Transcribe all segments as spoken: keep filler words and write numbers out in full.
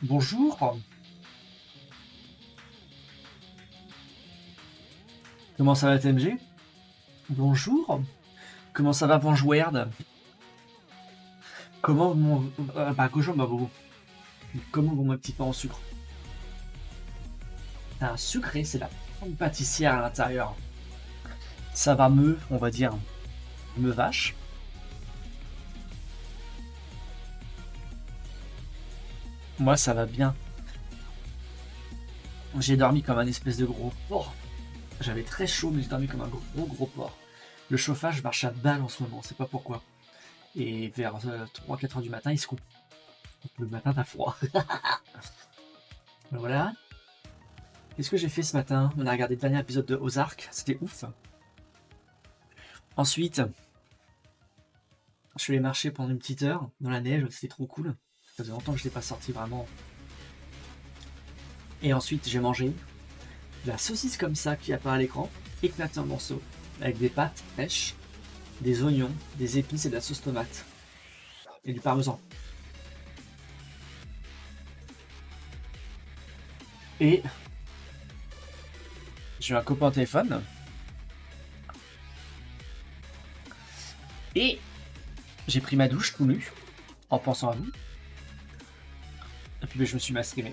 Bonjour, comment ça va T M G? Bonjour, comment ça va Vanjouerd? Comment mon... Euh, bah, cochon, bah, vous- comment vont mes petits pains en sucre? C'est un sucré, c'est la pomme pâtissière à l'intérieur. Ça va me, on va dire, me vache. Moi, ça va bien. J'ai dormi comme un espèce de gros porc. J'avais très chaud, mais j'ai dormi comme un gros gros porc. Le chauffage marche à balle en ce moment, c'est pas pourquoi. Et vers euh, trois quatre heures du matin, il se coupe. Le matin, t'as froid. Voilà. Qu'est-ce que j'ai fait ce matin? On a regardé le dernier épisode de Ozark, c'était ouf. Ensuite, je suis allé marcher pendant une petite heure dans la neige, c'était trop cool. Ça faisait longtemps que je n'étais pas sorti vraiment. Et ensuite, j'ai mangé de la saucisse comme ça qui apparaît à l'écran, éclatée en morceaux, avec des pâtes fraîches, des oignons, des épices et de la sauce tomate. Et du parmesan. Et j'ai eu un copain au téléphone. Et j'ai pris ma douche tout nu, en pensant à vous. Et puis ben, je me suis masqué.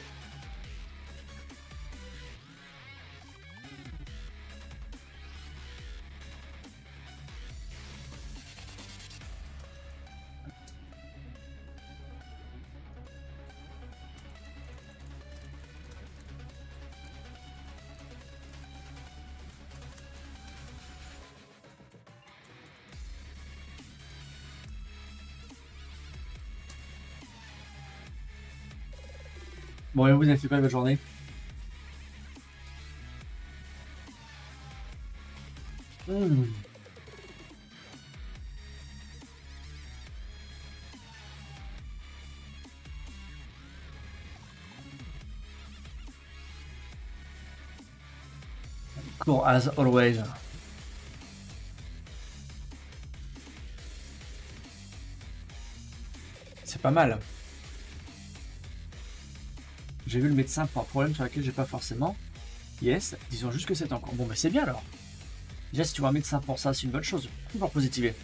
Bon, et vous avez fait quoi de votre journée? Mmh. Cool as always. C'est pas mal. J'ai vu le médecin pour un problème sur lequel j'ai pas forcément. Yes, disons juste que c'est encore. Bon, mais c'est bien alors. Déjà, si tu vois un médecin pour ça, c'est une bonne chose. Toujours positiver.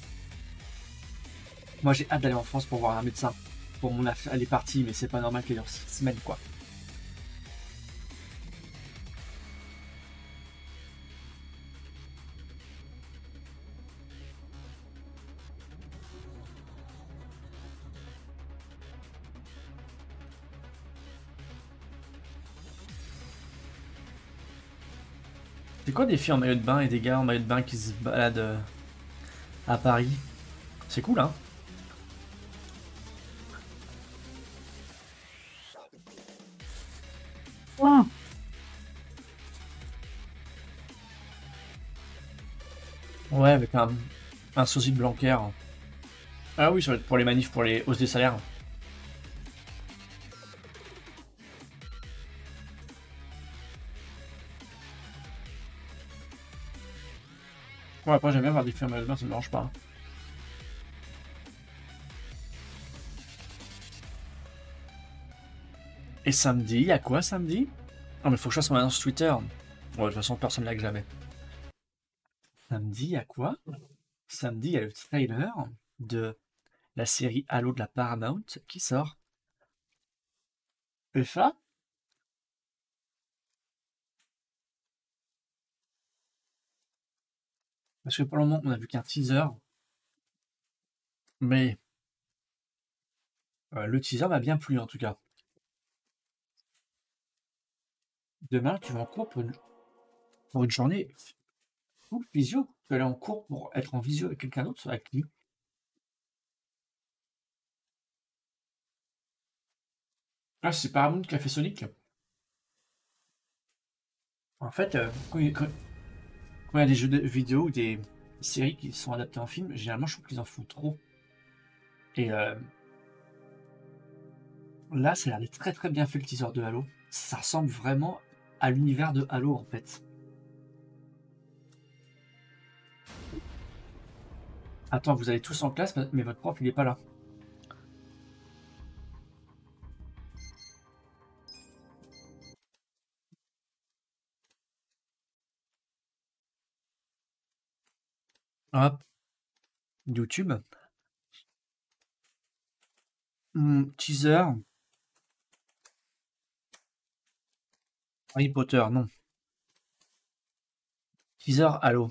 Moi, j'ai hâte d'aller en France pour voir un médecin. Pour mon affaire, elle est partie, mais c'est pas normal qu'elle dure six semaines, quoi. C'est quoi des filles en maillot de bain et des gars en maillot de bain qui se baladent euh, à Paris? C'est cool, hein? Ouais. Ouais, avec un, un sosie de Blanquer. Ah oui, ça va être pour les manifs, pour les hausses des salaires. Ouais, après, j'aime bien voir des filles en maillot de bain, ça me dérange pas. Et samedi, il y a quoi samedi? Ah, mais faut que je fasse mon annonce Twitter. Ouais, de toute façon, personne ne lag jamais. Samedi, il y a quoi? Samedi, il y a le trailer de la série Halo de la Paramount qui sort. Et ça? Parce que pour le moment, on a vu qu'un teaser. Mais euh, le teaser m'a bien plu en tout cas. Demain, tu vas en cours pour une, pour une journée full visio. Tu vas aller en cours pour être en visio avec quelqu'un d'autre, avec qui? Ah, c'est Paramount qui a fait Sonic. En fait, euh, quand il quand- quand il y a des jeux de vidéo ou des séries qui sont adaptées en film, généralement, je trouve qu'ils en font trop. Et euh, là, ça a l'air d'être très très bien fait le teaser de Halo. Ça ressemble vraiment à l'univers de Halo en fait. Attends, vous allez tous en classe, mais votre prof il est pas là. Hop, YouTube. Hmm, teaser. Harry Potter, non. Teaser, Halo.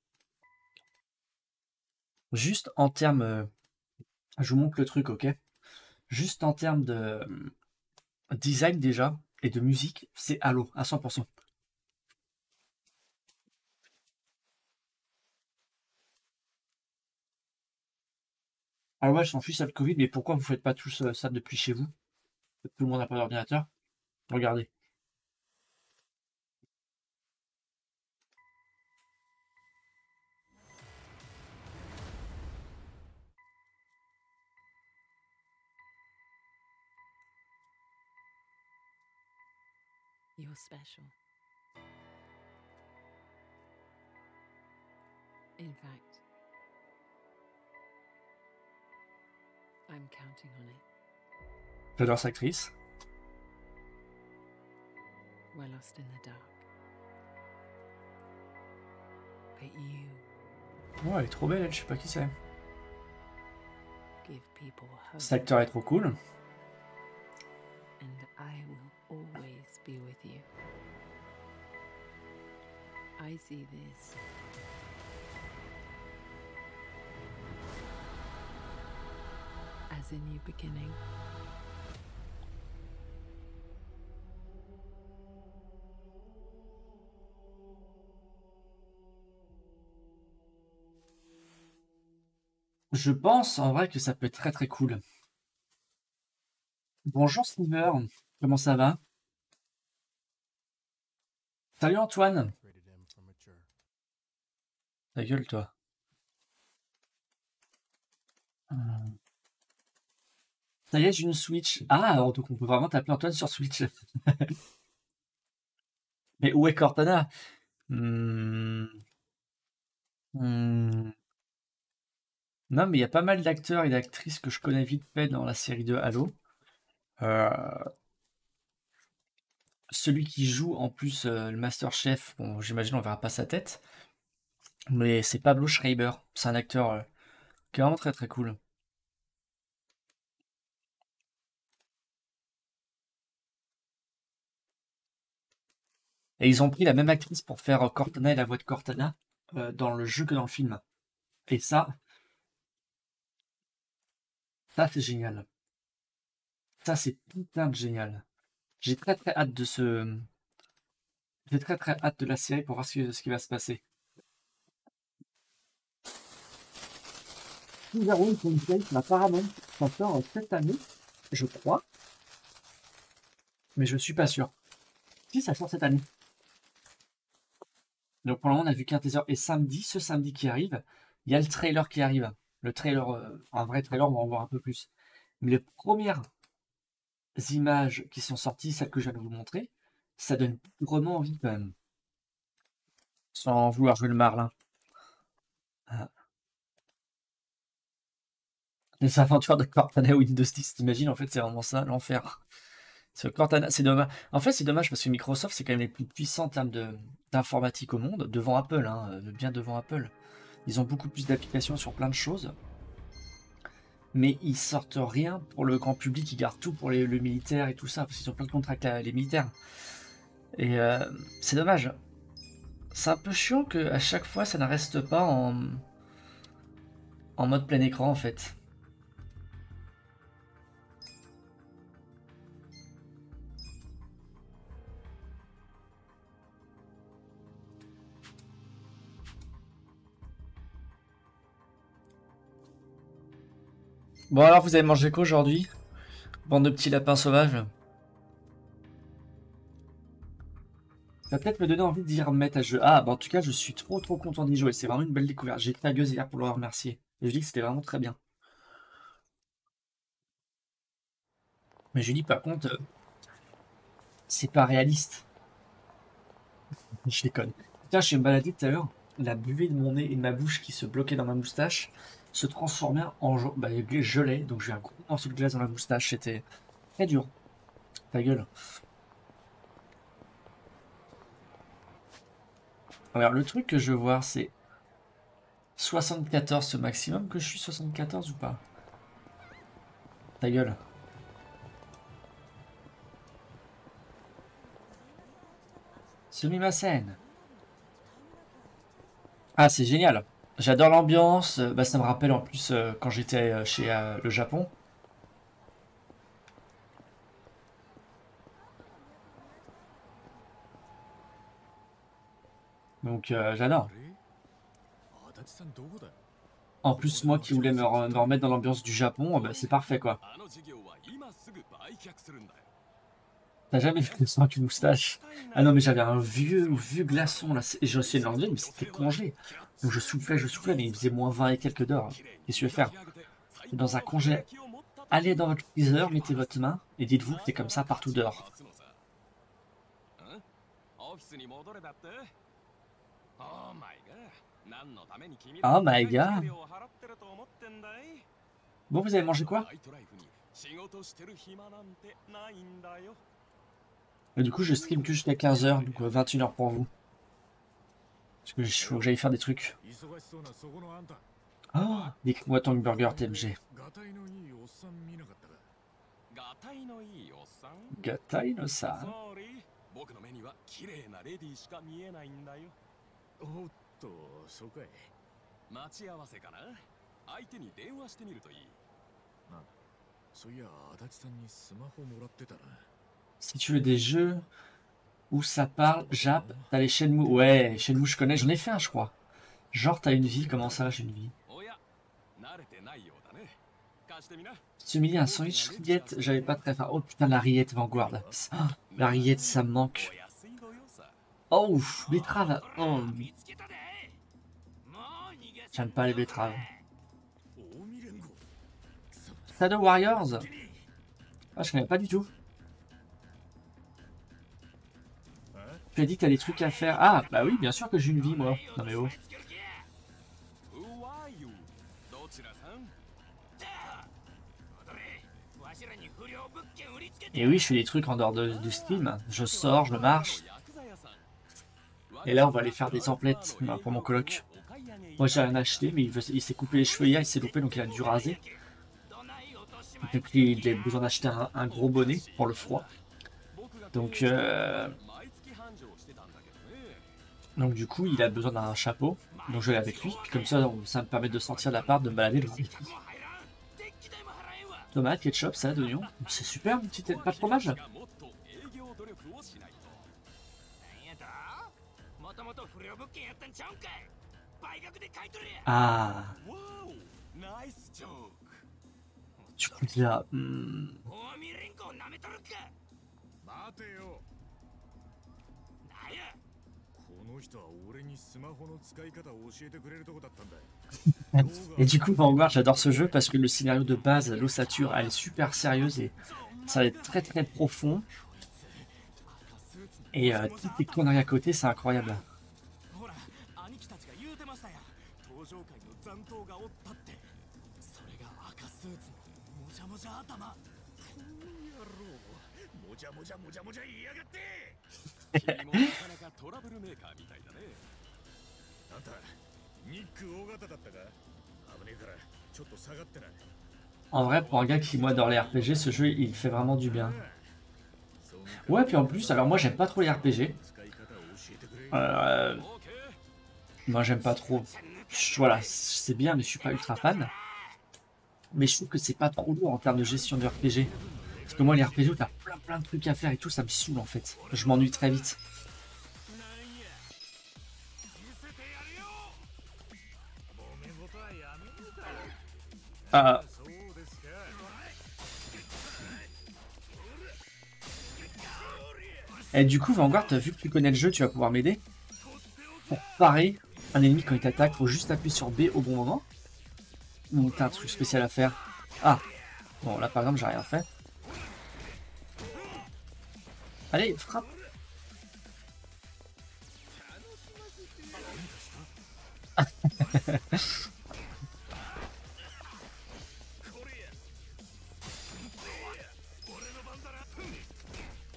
Juste en termes... euh, je vous montre le truc, ok? Juste en termes de euh, design déjà, et de musique, c'est Halo, à cent pour cent. Ah ouais, je m'en fiche, ça le Covid, mais pourquoi vous faites pas tous euh, ça depuis chez vous? Tout le monde n'a pas d'ordinateur. Regardez. You're special. In fact, I'm counting on it. J'adore cette actrice. We're lost in the dark. But you Oh, elle est trop belle, elle, je sais pas qui c'est. give people hope. Cet acteur est trop cool. And I will always be with you. I see this as a new beginning. Je pense en vrai que ça peut être très très cool. Bonjour Sliver, comment ça va? Salut Antoine. Ta gueule toi. Hum. Ça y est, j'ai une Switch. Ah, alors, donc on peut vraiment t'appeler Antoine sur Switch. Mais où est Cortana? Hmm. Hmm. Non, mais il y a pas mal d'acteurs et d'actrices que je connais vite fait dans la série de Halo. Euh, celui qui joue en plus euh, le Master Chef, bon, j'imagine on verra pas sa tête, mais c'est Pablo Schreiber. C'est un acteur euh, qui est vraiment très très cool. Et ils ont pris la même actrice pour faire euh, Cortana et la voix de Cortana euh, dans le jeu que dans le film. Et ça, ça c'est génial. Ça c'est putain de génial. J'ai très très hâte de ce, j'ai très très hâte de la série pour voir ce qui, ce qui va se passer. Zero Conflict, apparemment, ça sort cette année, je crois, mais je suis pas sûr. Si ça sort cette année. Donc pour le moment, on a vu qu'un teaser. Et samedi, ce samedi qui arrive, il y a le trailer qui arrive. Le trailer, euh, un vrai trailer, on va en voir un peu plus. Mais les premières images qui sont sorties, celles que je viens de vous montrer, ça donne vraiment envie quand même. Sans vouloir jouer le marlin. Ah. Les aventures de Cortana Windows dix, t'imagines, en fait, c'est vraiment ça, l'enfer. Ce Cortana, c'est dommage. En fait, c'est dommage parce que Microsoft, c'est quand même les plus puissants en termes de- d'informatique au monde, devant Apple, hein, euh, bien devant Apple. Ils ont beaucoup plus d'applications sur plein de choses, mais ils sortent rien pour le grand public, ils gardent tout pour les, le militaire et tout ça, parce qu'ils ont plein de contrats avec la- les militaires. Et euh, c'est dommage. C'est un peu chiant que à chaque fois, ça ne reste pas en, en mode plein écran, en fait. Bon, alors, vous avez mangé quoi aujourd'hui? Bande de petits lapins sauvages. Ça va peut-être me donner envie d'y remettre à jeu. Ah, bah en tout cas, je suis trop trop content d'y jouer. C'est vraiment une belle découverte. J'ai été à gueuse hier pour le remercier. Et je dis que c'était vraiment très bien. Mais je dis par contre, euh, c'est pas réaliste. Je déconne. Putain, je suis me balader tout à l'heure. La buvée de mon nez et de ma bouche qui se bloquait dans ma moustache se transformait en jo- bah, gelée. Donc j'ai un gros morceau de glace dans la moustache. C'était très dur. Ta gueule. Alors le truc que je veux voir, c'est soixante-quatorze, ce maximum que je suis soixante-quatorze ou pas? Ta gueule. Sumimasen. Ah, c'est génial. J'adore l'ambiance. Euh, Bah, ça me rappelle en plus euh, quand j'étais euh, chez euh, le Japon. Donc, euh, j'adore. あれ足立さんどこだ En plus, moi qui voulais me, re- me remettre dans l'ambiance du Japon, euh, bah, c'est parfait quoi. あの事業は今すぐ売却するんだよ T'as jamais vu quelqu'un avec une moustache? Ah non, mais j'avais un vieux, vieux glaçon là. c'est- Et j'ai essayé de l'enlever, mais c'était congé. Donc je soufflais, je soufflais, mais il faisait moins vingt et quelques d'heures. Qu'est-ce que tu veux faire? Dans un congé. Allez dans votre freezer, mettez votre main et dites-vous que c'est comme ça partout dehors. んオフィスに戻れだって Oh my god 何のために君 Oh my god 給料を払ってると思ってんだい Bon, vous avez mangé quoi? バイトライフに仕事してる暇なんてないんだよ Et du coup, je stream que jusqu'à quinze heures, donc euh, vingt et une heures pour vous. Parce que il faut que j'aille faire des trucs. 忙しそうなそこのあんた Oh, décris-moi ton burger T M G. ガタイのいいおっさん見なかったかガタイのいいおっさん Gatai no sa. ソーリー僕の目には綺麗なレディーしか見えないんだよおっとそうかい待ち合わせかな相手に電話してみるといいなそういや足立さんにスマホもらってたな Si tu veux des jeux où ça parle, Jap, t'as les Shenmue. Ouais, Shenmue, je connais, j'en ai fait un, je crois. Genre, t'as une vie, comment ça, j'ai une vie? おや慣れてないようだね貸してみな Tu me dis un sandwich rillette, j'avais pas très faim. Oh putain, la rillette Vanguard. Ah, la rillette, ça me manque. お安いご用さ Oh, betterave. Oh, j'aime pas les betteraves. 近江連合 Shadow Warriors? Ah, je connais pas du tout. Tu as dit que t'as des trucs à faire. Ah, bah oui, bien sûr que j'ai une vie, moi. Non mais oh. Who are you どちらさん Et oui, je fais des trucs en dehors de, du stream. Je sors, je marche. Et là, on va aller faire des templates bah, pour mon coloc. Moi, j'ai rien acheté, mais il, veut- il s'est coupé les cheveux hier, il s'est loupé, donc il a dû raser. Donc, il a besoin d'acheter un, un gros bonnet pour le froid. Donc, euh, donc du coup, il a besoin d'un chapeau. Donc, je vais avec lui. Puis comme ça, on- ça me permet de sentir l'appart, de me balader. Le... Tomate, ketchup, salade, oignon. C'est super, une petite pas de fromage. もっと営業努力をしないと Ah, わおナイスジョーク du coup, là, hmm, 待てよこの人は俺にスマホの使い方を教えてくれるとこだったんだ Et du coup, Vanguard, j'adore ce jeu parce que le scénario de base, l'ossature, elle est super sérieuse et ça va être très très profond. Et euh, toutes les conneries à côté, c'est incroyable. ほら兄貴たちが言うてましたや登場界の残党がおったってそれが赤スーツのもじゃもじゃ頭この野郎もじゃもじゃもじゃもじゃ言いやがって君もなかなかトラブルメーカーみたいだねあんたニック大型だったか危ねえからちょっと下がってない En vrai, pour un gars qui, moi, adore les R P G, ce jeu, il fait vraiment du bien. Ouais, puis en plus, alors moi, j'aime pas trop les R P G. Euh, moi, j'aime pas trop. Je- Voilà, c'est bien, mais je suis pas ultra fan. Mais je trouve que c'est pas trop lourd en termes de gestion de R P G. Parce que moi, les R P G où t'as plein plein de trucs à faire et tout, ça me saoule en fait. Je m'ennuie très vite. Ah. Et du coup, Vanguard, t'as vu que tu connais le jeu, tu vas pouvoir m'aider. Pour parer un ennemi quand il t'attaque, faut juste appuyer sur B au bon moment. Ou t'as un truc spécial à faire. Ah. Bon, là par exemple, j'ai rien fait. Allez, frappe.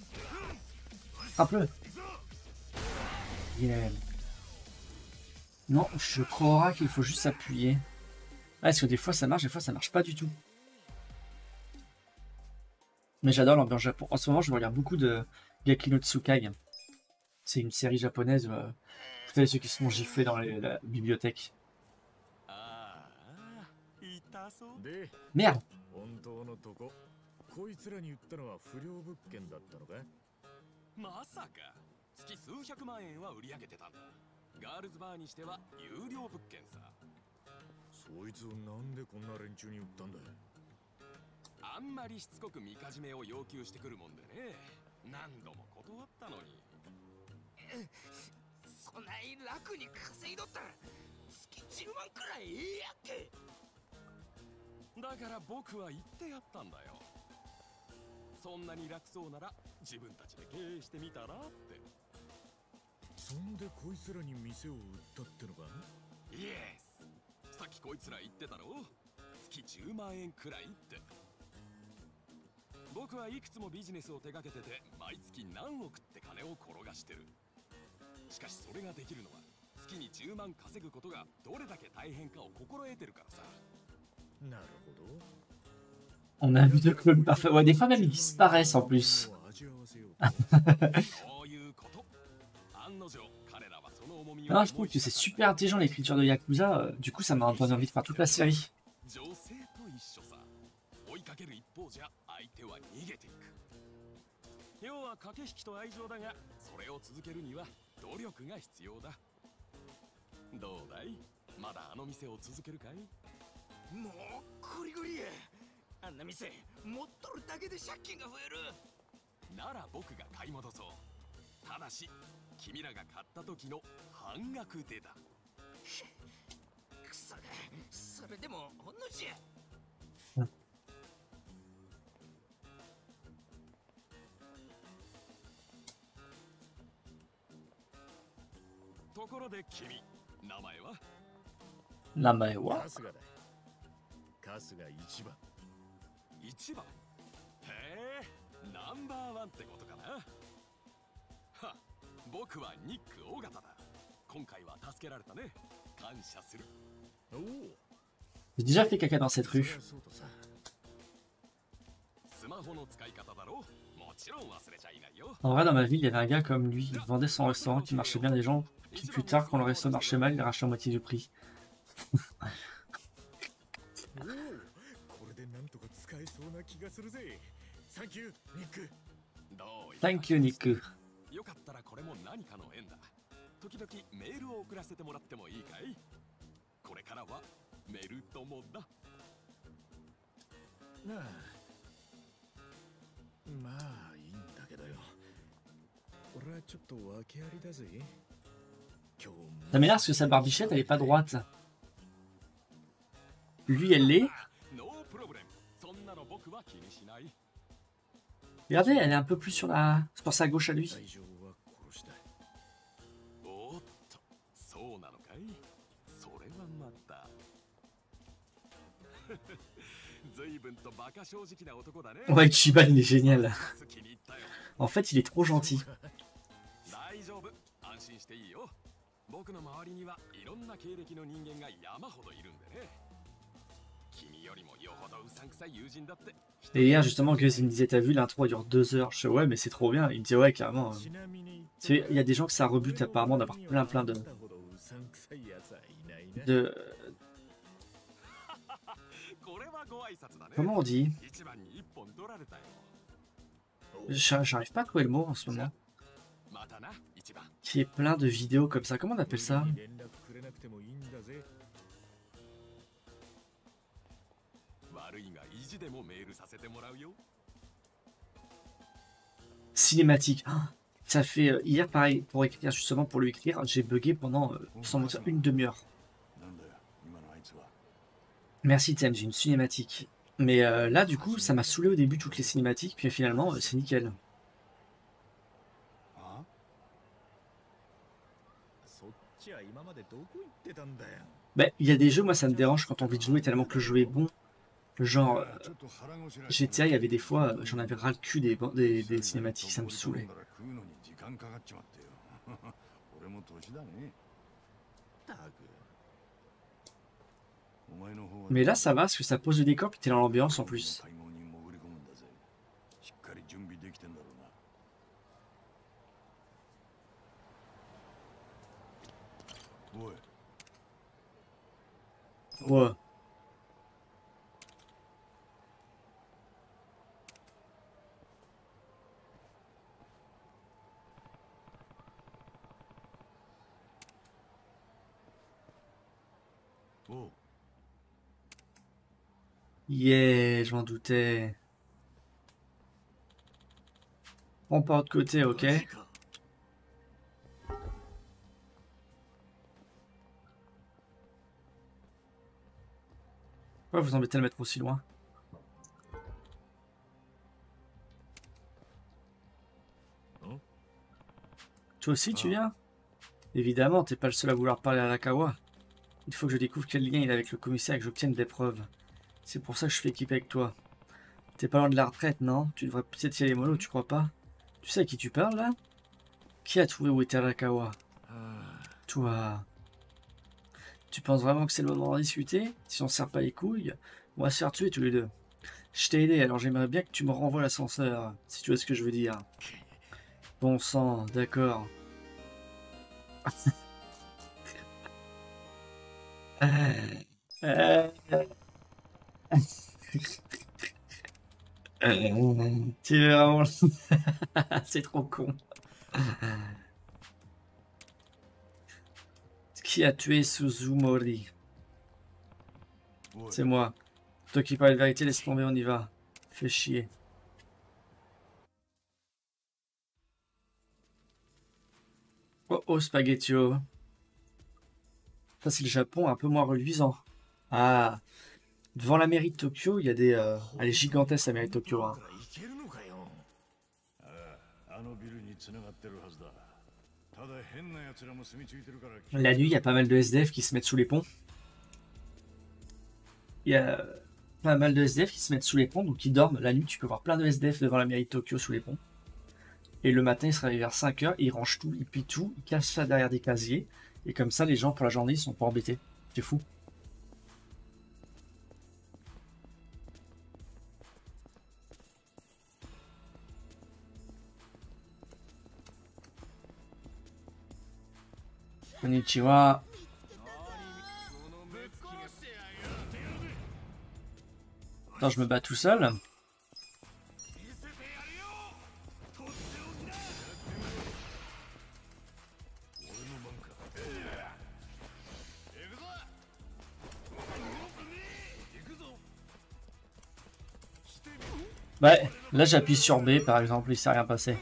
Frappe-le. Yeah. Non, je crois qu'il faut juste appuyer. Ah, parce que des fois ça marche, des fois ça marche pas du tout. Mais j'adore l'ambiance Japon. En ce moment, je regarde beaucoup de Gaki no Tsukai. C'est une série japonaise. Euh, vous savez, ceux qui se font gifler dans les- la bibliothèque. ああ痛そうで、 Merde! 本当のとこ、こいつらに言ったのは不良物件だったのか？ まさか月数百万円は売り上げてたんだ。ガールズバーにしては有料物件さ。 そいつをなんでこんな連中に売ったんだ？ あんまりしつこくみかじめを要求してくるもんでね。何度も断ったのに。そない楽に稼いどったら月じゅうまんくらいええやっけ。だから僕は言ってやったんだよ。そんなに楽そうなら自分たちで経営してみたらって。 そんでこいつらに店を売ったってのか？ イエス。さっきこいつら言ってたろ。月じゅうまんえんくらいって。僕はいくつもビジネスを手掛けてて毎月何億って金を転がしてる。しかしそれができるのは月にじゅうまん稼ぐことがどれだけ大変かを心得てるからさ。 なるほど。 On a vu deux clones parfaits. Ouais, des fois même ils disparaissent en plus. 味合わせよう。 そういうこと。案の定彼らはその重みを。 Non, je trouve que c'est super intelligent l'écriture de Yakuza. euh, Du coup, ça m'a donné envie de faire toute la série. 女性と一緒さ。追いかける一方じゃ相手は逃げていく。要は駆け引きと愛情だが、それを続けるには努力が必要だ。どうだい？まだあの店を続けるかい？もうグリグリや。あんな店持っとるだけで借金が増える。なら僕が買い戻そう。ただし君らが買った時の半額でだ。くそが、それでもほんのじゃ。ところで君、名前は？ 名前は？ 春日だ。春日一番。 一番？へえ、ナンバーワンってことかな。は、僕はニック尾形だ。今回は助けられたね。感謝する。 おお。 J'ai déjà fait caca dans cette そり rue. ゃそうとさ。 スマホの使い方だろ。もちろん忘れちゃいないよ。 En vrai, dans ma ville, il y avait un gars comme lui. Il vendait son restaurant qui marchait bien. Des gens qui, plus tard, quand le resto marchait mal, il rachetait à moitié du prix. おお。これでなんとか使えそうな気がするぜ。サンキュー、ニック。 どうい Thank you, Nick. よかったらこれも何かの縁だ。時々メールを送らせてもらってもいいかい？これからはメル友だ。 なあ。まあいいんだけどよ。俺はちょっと訳ありだぜ。今日も。 Ça m'énerve parce que sa barbichette, elle est pas droite. Lui, elle l'est. ノープロブレム。そんなの僕は気にしない。 Regardez, elle est un peu plus sur la... C'est pour sa gauche à lui. 大丈夫は殺した。 おっと、そうなのかい？それはまた。随分とバカ正直な男だね。 Ouais, Chiban, il est génial. 気に入ったよ。 En fait, il est trop gentil. 大丈夫、安心していいよ。僕の周りにはいろんな経歴の人間が山ほどいるんでね。君よりもよほどうさんくさい友人だって。 Et hier, justement, Gus, il me disait, t'as vu, l'intro, elle dure deux heures. Je fais, ouais, mais c'est trop bien. Il me dit, ouais, carrément. euh. ちなみに。 Tu sais, il y a des gens que ça rebute apparemment d'avoir plein, plein de... de... これはご挨拶だね。 Comment on dit? 一番に一本取られたよ。 J'a- J'arrive pas à trouver le mot en ce moment. またな、一番。 Qui est plein de vidéos comme ça. Comment on appelle ça? 連絡くれなくてもいいんだぜ。 悪いが意地でもメールさせてもらうよ。 Cinématique. Ah, ça fait... euh, hier, pareil, pour écrire, justement, pour lui écrire, j'ai bugué pendant, euh, sans mentir, une demi-heure. Merci, Thames, j'ai une cinématique. Mais euh, là, du coup, ça m'a saoulé au début, toutes les cinématiques, puis finalement, euh, c'est nickel. そっちは今までどこ行ってたんだよ。 Bah, il y a des jeux, moi, ça me dérange quand on envie de jouer tellement que le jeu est bon. Genre, euh, G T A, il y avait des fois, euh, j'en avais ras le cul des, ban- des, des cinématiques, ça me saoulait. Mais là, ça va, parce que ça pose le décor, puis t'es dans l'ambiance en plus. Ouais. Yeah, je m'en doutais. On part de côté, ok? Pourquoi vous embêtez à le mettre aussi loin? Toi aussi, tu viens? Évidemment, t'es pas le seul à vouloir parler à Arakawa. Il faut que je découvre quel lien il a avec le commissaire et que j'obtienne des preuves. C'est pour ça que je fais équipe avec toi. T'es pas loin de la retraite, non? Tu devrais peut-être y aller mollo, tu crois pas? Tu sais à qui tu parles, là? Qui a trouvé où était Arakawa? Toi. Tu penses vraiment que c'est le moment d'en discuter? Si on se serre pas les couilles, on va se faire tuer tous les deux. Je t'ai aidé, alors j'aimerais bien que tu me renvoies l'ascenseur, si tu vois ce que je veux dire. Bon sang, d'accord. euh... Tu es vraiment... C'est trop con. Qui a tué Suzumori? C'est moi. Toi qui parles de vérité, laisse tomber, on y va. Fais chier. Oh oh, spaghettio. Ça, c'est le Japon, un peu moins reluisant. Ah, devant la mairie de Tokyo, il y a des... Euh... Elle est gigantesque, la mairie de Tokyo. Hein. La nuit, il y a pas mal de S D F qui se mettent sous les ponts. Il y a pas mal de S D F qui se mettent sous les ponts, donc ils dorment. La nuit, tu peux voir plein de S D F devant la mairie de Tokyo sous les ponts. Et le matin, ils se réveillent vers cinq heures, ils rangent tout, ils pillent tout, ils cachent ça derrière des casiers. Et comme ça, les gens, pour la journée, ils sont pas embêtés. C'est fou. Konnichiwa. Attends, je me bats tout seul. Ouais, là j'appuie sur B par exemple, il s'est rien passé.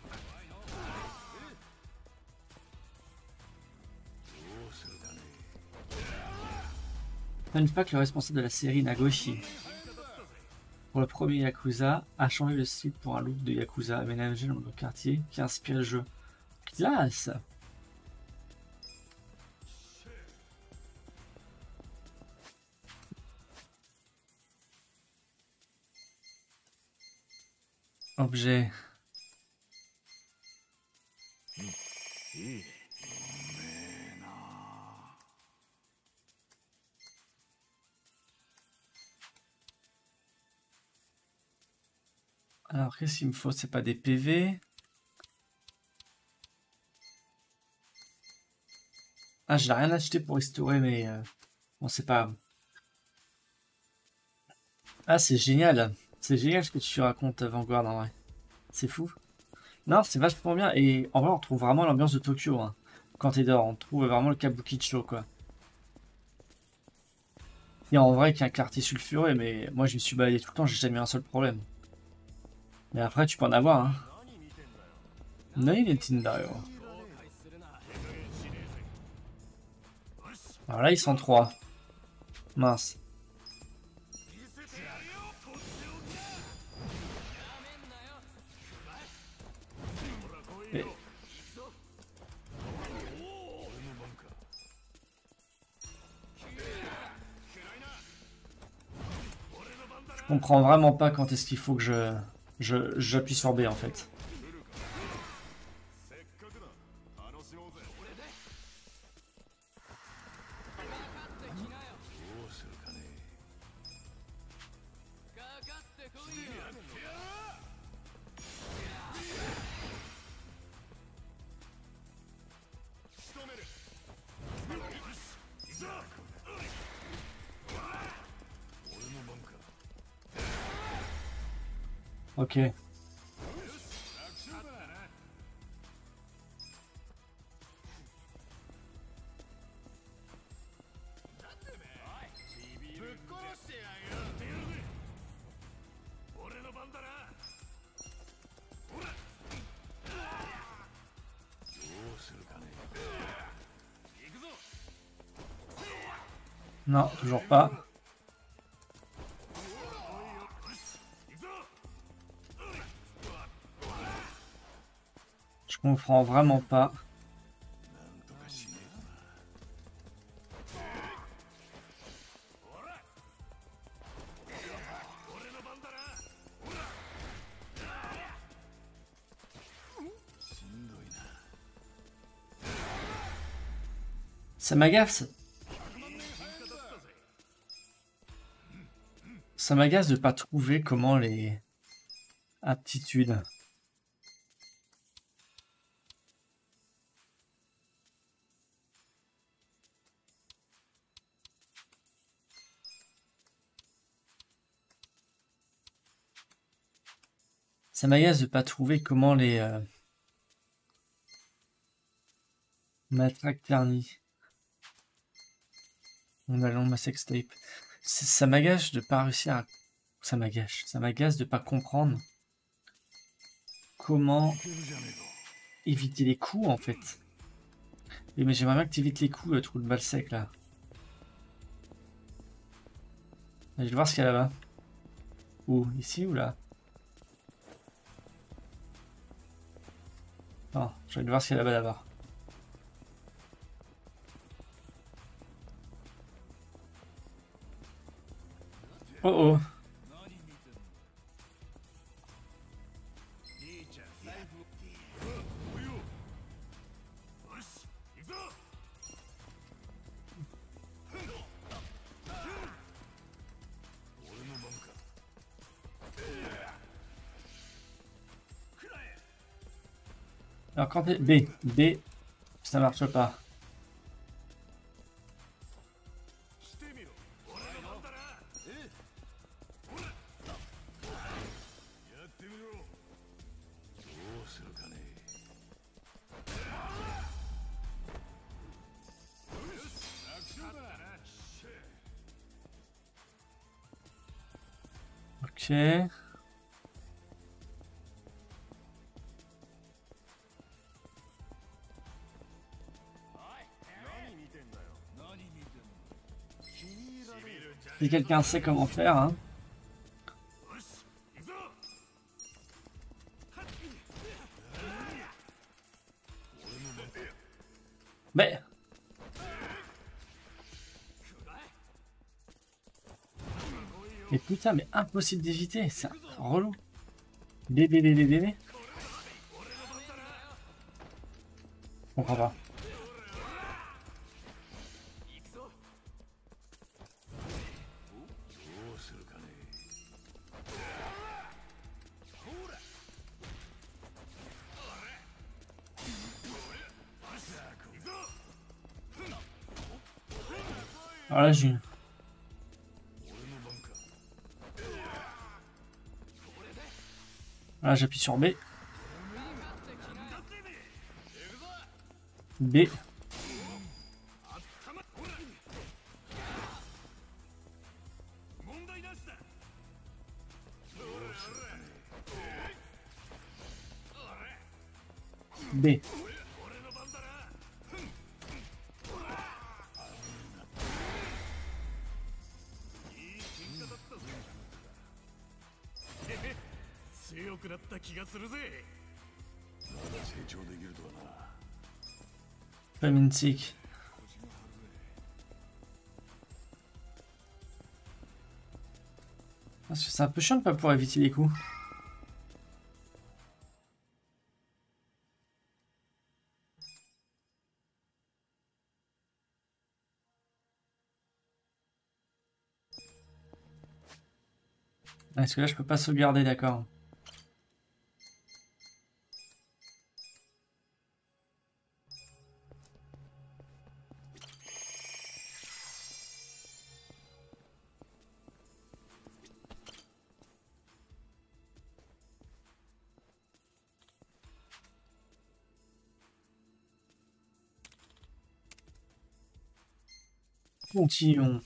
Fun fact, le responsable de la série Nagoshi, pour le premier Yakuza, a changé le style pour un look de Yakuza aménagé dans le quartier qui inspire le jeu. Classe! Objet. Alors, qu'est-ce qu'il me faut? C'est pas des P V. Ah, je n'ai rien acheté pour restaurer, mais euh, bon, c'est pas... Ah, c'est génial. C'est génial ce que tu racontes, Vanguard, en vrai. C'est fou. Non, c'est vachement bien. Et en vrai, on trouve vraiment l'ambiance de Tokyo. Hein. Quand t'es dehors, on trouve vraiment le Kabukicho, quoi. Et en vrai, qu'il y a un quartier sulfureux, mais moi, je me suis baladé tout le temps, j'ai jamais eu un seul problème. Mais après, tu peux en avoir, hein. Nani Nintendo. Alors là, ils sont trois. Mince. Mais... Je comprends vraiment pas quand est-ce qu'il faut que je... je j'appuie sur B en fait. Ok. Non, toujours pas. Je comprends vraiment pas. Ça m'agace. Ça m'agace de pas trouver comment les aptitudes. Ça m'agace de pas trouver comment les euh, matraque ternie. On a long ma sextape. C'est- Ça m'agace de pas réussir à. Ça m'agace. Ça m'agace de pas comprendre comment éviter les coups en fait. Oui, mais j'aimerais bien que tu évites les coups, le trou de balle sec là. Je vais voir ce qu'il y a là-bas. Où? Ici ou là? Non, je vais voir ce qu'il y a là-bas d'abord. Oh oh. Alors quand t'es... B. B. Ça marche pas. Ok. Si quelqu'un sait comment faire, hein. Mais... Mais putain, mais impossible d'éviter, c'est relou. B, B, B, B, B, B. Je comprends pas. Alors là, j'ai... Là, j'appuie sur B. B. B. Magnifique. Parce que c'est un peu chiant de pas pouvoir éviter les coups. Est-ce que là je peux pas sauvegarder, d'accord. Continuons.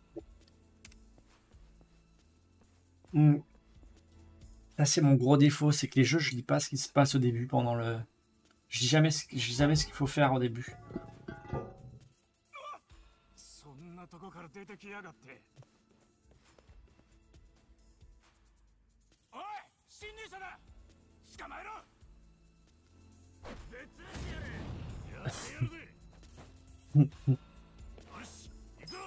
Hmm. Ça, c'est mon gros défaut, c'est que les jeux, je lis pas ce qui se passe au début pendant le... Je dis jamais ce, je dis jamais ce qu'il faut faire au début. そんなとこから出てきやがって。おい、侵入者だ。捕まえろ。別にやれ。やってやるぜ。よし、行くぞ。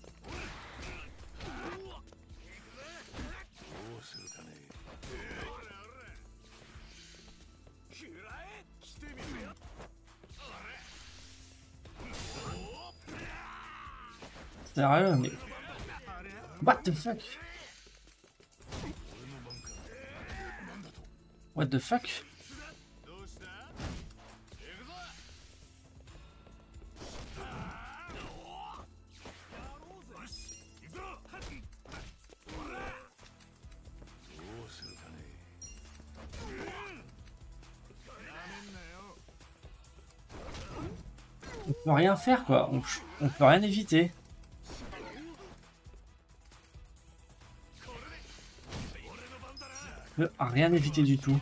どうするかね。おらおら。食らえ。来てみるよ。 Sérieux, mais... What the fuck? What the fuck? On peut rien faire quoi, on, on peut rien éviter. On peut rien éviter du tout.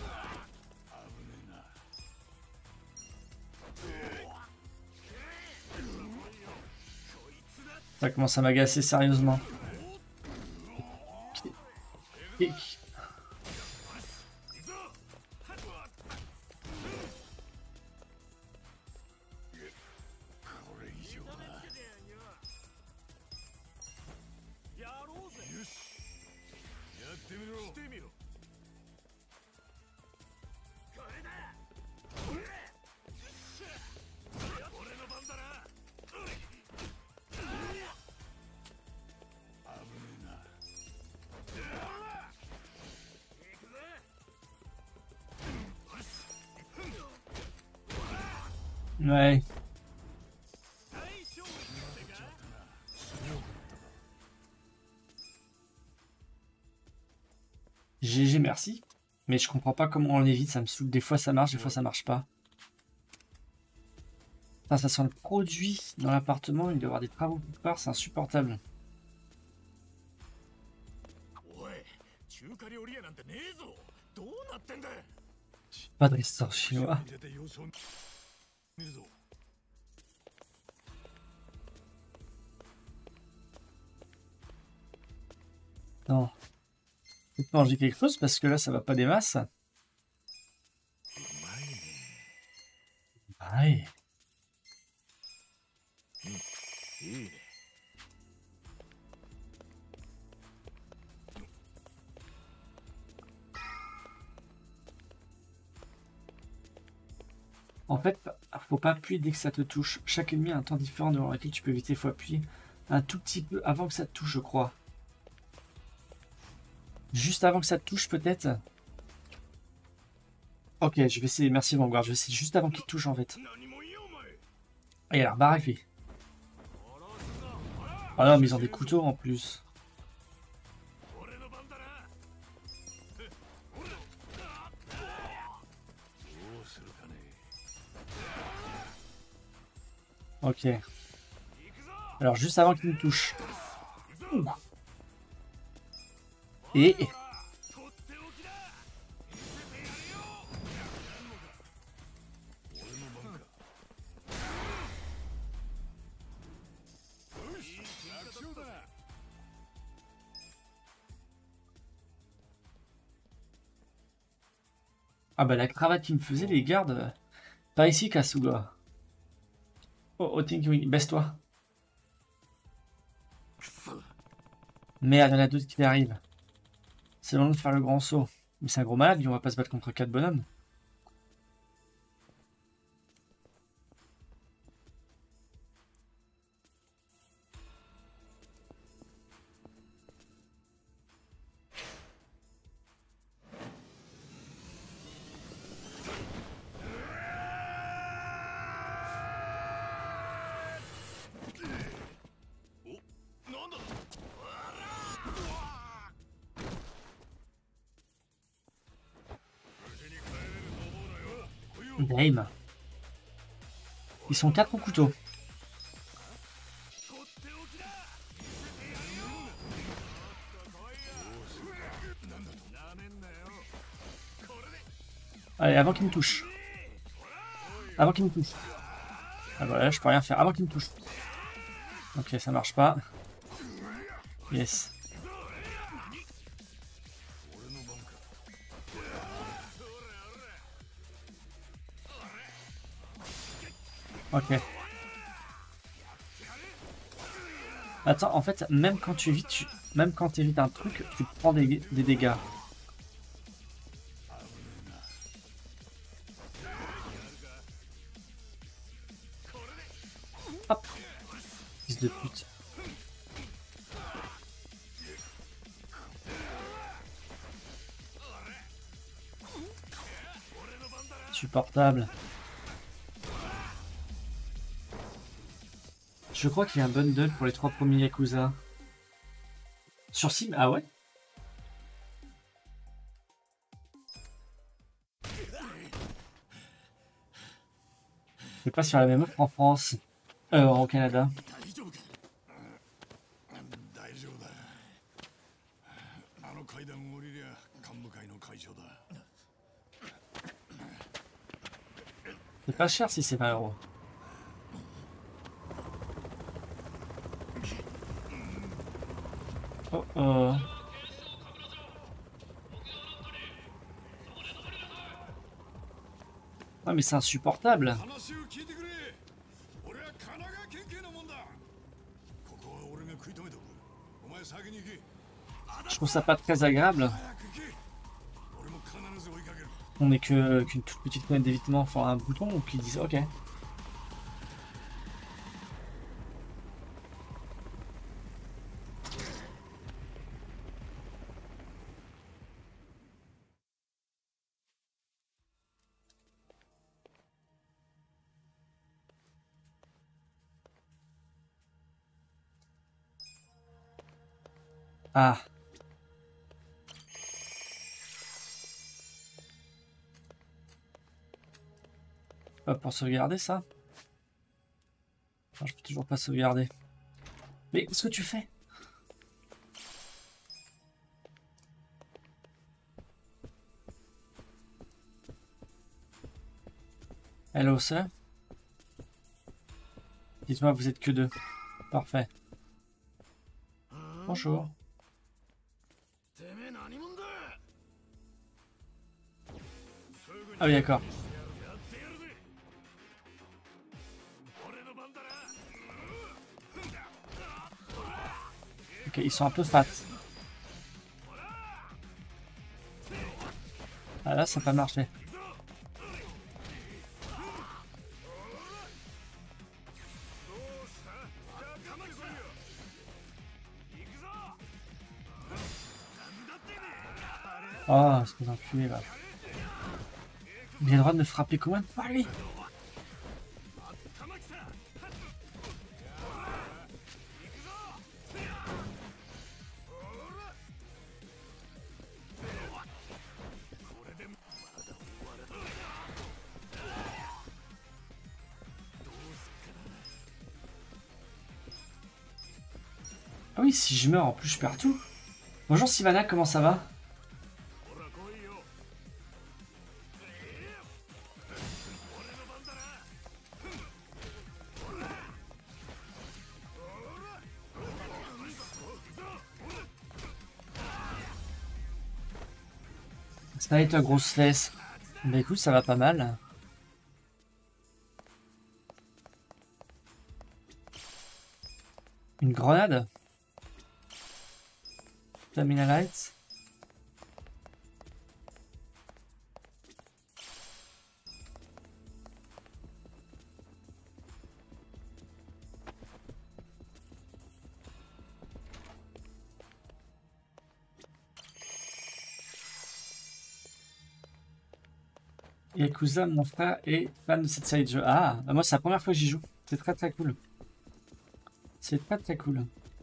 Ça commence à m'agacer sérieusement. Ouais. G G, merci. Mais je comprends pas comment on l'évite, ça me saoule. Des fois ça marche, des fois ça marche pas. Enfin, ça sent le produit dans l'appartement, il doit y avoir des travaux quelque part, c'est insupportable. Pas de restaurant chinois. Non. Faut manger quelque chose parce que là ça va pas des masses. Ouais. En fait, faut pas appuyer dès que ça te touche. Chaque ennemi a un temps différent devant lequel tu peux éviter. Faut appuyer un tout petit peu avant que ça te touche, je crois. Juste avant que ça te touche, peut-être. Ok, je vais essayer. Merci Vanguard. Je vais essayer juste avant qu'il te touche, en fait. Ah, il a l'air baraque, lui. Ah non, mais ils ont des couteaux en plus. Ok. Alors, juste avant qu'il nous touche. Ouh. Et... Ah bah la cravate qui me faisait les gardes. Pas ici, Kasuga. Oh, oh, think oui, baisse-toi. Merde, il y en a d'autres qui arrivent. C'est le moment de faire le grand saut. Mais c'est un gros malade, on va pas se battre contre quatre bonhommes. Game. Ils sont quatre au couteau. Allez, avant qu'il me touche. Avant qu'il me touche. Ah voilà, je peux rien faire avant qu'il me touche. Ok, ça marche pas. Yes. Ok. Attends, en fait, même quand tu évites, tu... même quand tu évites un truc, tu prends des, des dégâts. Hop. Fils de pute. Supportable. Je crois qu'il y a un bundle pour les trois premiers Yakuza. Sur Steam? Ah ouais? Je sais pas s'il y a la même offre en France. Euh, au Canada. 大丈夫か大丈夫だあの階段降りりゃ幹部会の会長だ C'est pas cher si c'est vingt euros. Oh oh. Ah mais c'est insupportable. 話を聞いてくれ俺は神奈川県警のもんだここは俺が食い止めておくお前先に行け Je trouve ça pas très agréable. 早く行け俺も必ず追いかける On est que qu'une toute petite fenêtre d'évitement, enfin un bouton ou qu'ils disent ok. Ah. Pas pour sauvegarder ça? Enfin, je peux toujours pas sauvegarder. Mais qu'est-ce que tu fais? Hello sir. Dites-moi vous êtes que deux. Parfait. Bonjour. てめえ何者だ Ah oui d'accord. やってやるぜ俺の番だな Ok, ils sont un peu fat. Ah là ça n'a pas marché. Oh, c'est pas enculé là. Il a le droit de me frapper combien de fois lui? Ah oui, si je meurs en plus je perds tout. Bonjour Sivana, comment ça va? Salut ta grosse fesse. Bah écoute, ça va pas mal. Une grenade? Stamina lights. Yakuza, mon frère est fan de cette série de jeux. Ah, bah moi c'est la première fois que j'y joue. C'est très très cool. C'est très très cool.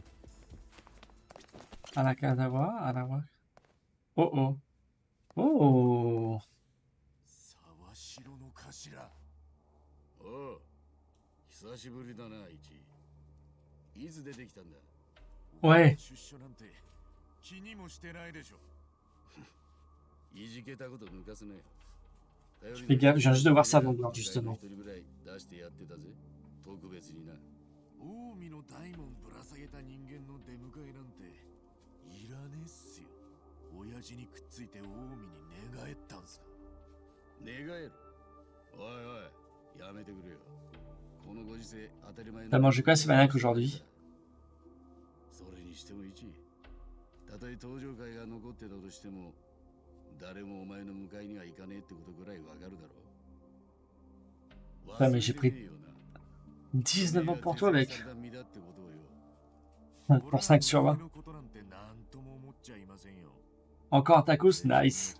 Arakazawa, Arawa. Oh oh. Oh. 沢城の頭おう久しぶりだなイチいつ出てきたんだ Ouais. 出所なんて気にもしてないでしょいじけたこと抜かすね Fais gaffe, je viens juste de voir ça dans Blood, justement. 一人ぐらい出してやってたぜ。特別にな。 近江の大門ぶら下げた人間の出迎えなんていらねえっすよ。親父にくっついて近江に寝返ったんすか。 寝返る。おいおい、やめてくれよ。このご時世当たり前の。 T'as mangé quoi, Sylvanak, aujourd'hui? それにしても一。たとえ登場会が残ってたとしても、誰もお前の迎えには行かねえってことぐらいわかるだろう。 Ouais, mais j'ai pris dix-neuf ans pour toi, mec. Pour cinq sur vingt. Encore un tacos, nice.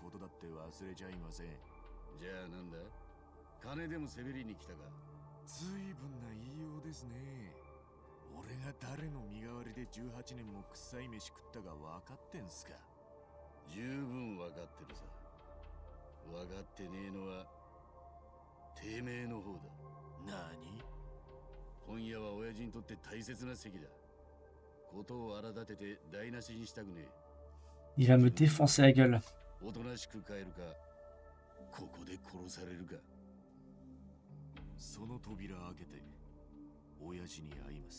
じゃあなんだ、金でもせびりに来たか。 随分な言いようですね。俺が誰の身代わりでじゅうはちねんも臭い飯食ったか分かってんすか。 十分わかってるさ。わかってねえのはてめえの方だ。 何？ 今夜は親父にとって大切な席だ。ことを荒立てて台無しにしたくねえ。 Il va me défoncer la gueule. おとなしく帰るか、ここで殺されるか。 その扉開けて親父に会います。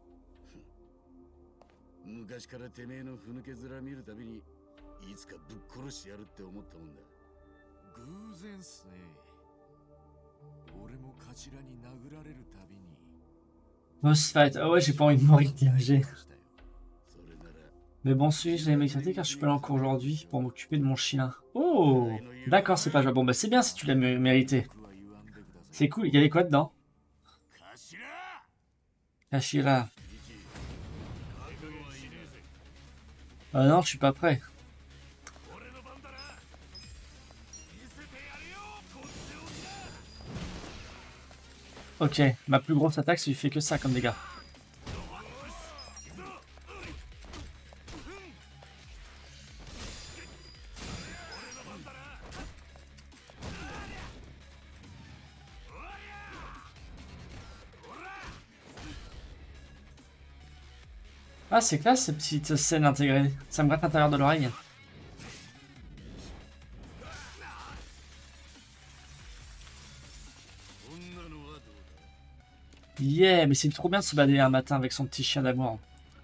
昔からてめえのふぬけ面見るたびにいつかぶっ殺してやるって思ったもんだ。 偶然っすね。俺も頭に殴られるたびに。 Boss fight. Ah ouais, j'ai pas envie de mourir D M G. Mais bon, celui, je l'ai m'éclaté car je suis pas là encore aujourd'hui pour m'occuper de mon chien. Oh, d'accord, c'est pas jouable. Bon, bah c'est bien si tu l'as mé- mérité. C'est cool. Il y avait quoi dedans? Kashira. Ah non, je suis pas prêt. Ok, ma plus grosse attaque, ça lui fait que ça comme dégâts. Ah, c'est classe ces petites scènes intégrées. Ça me gratte l'intérieur de l'oreille. Yeah, mais c'est trop bien de se balader un matin avec son petit chien d'amour.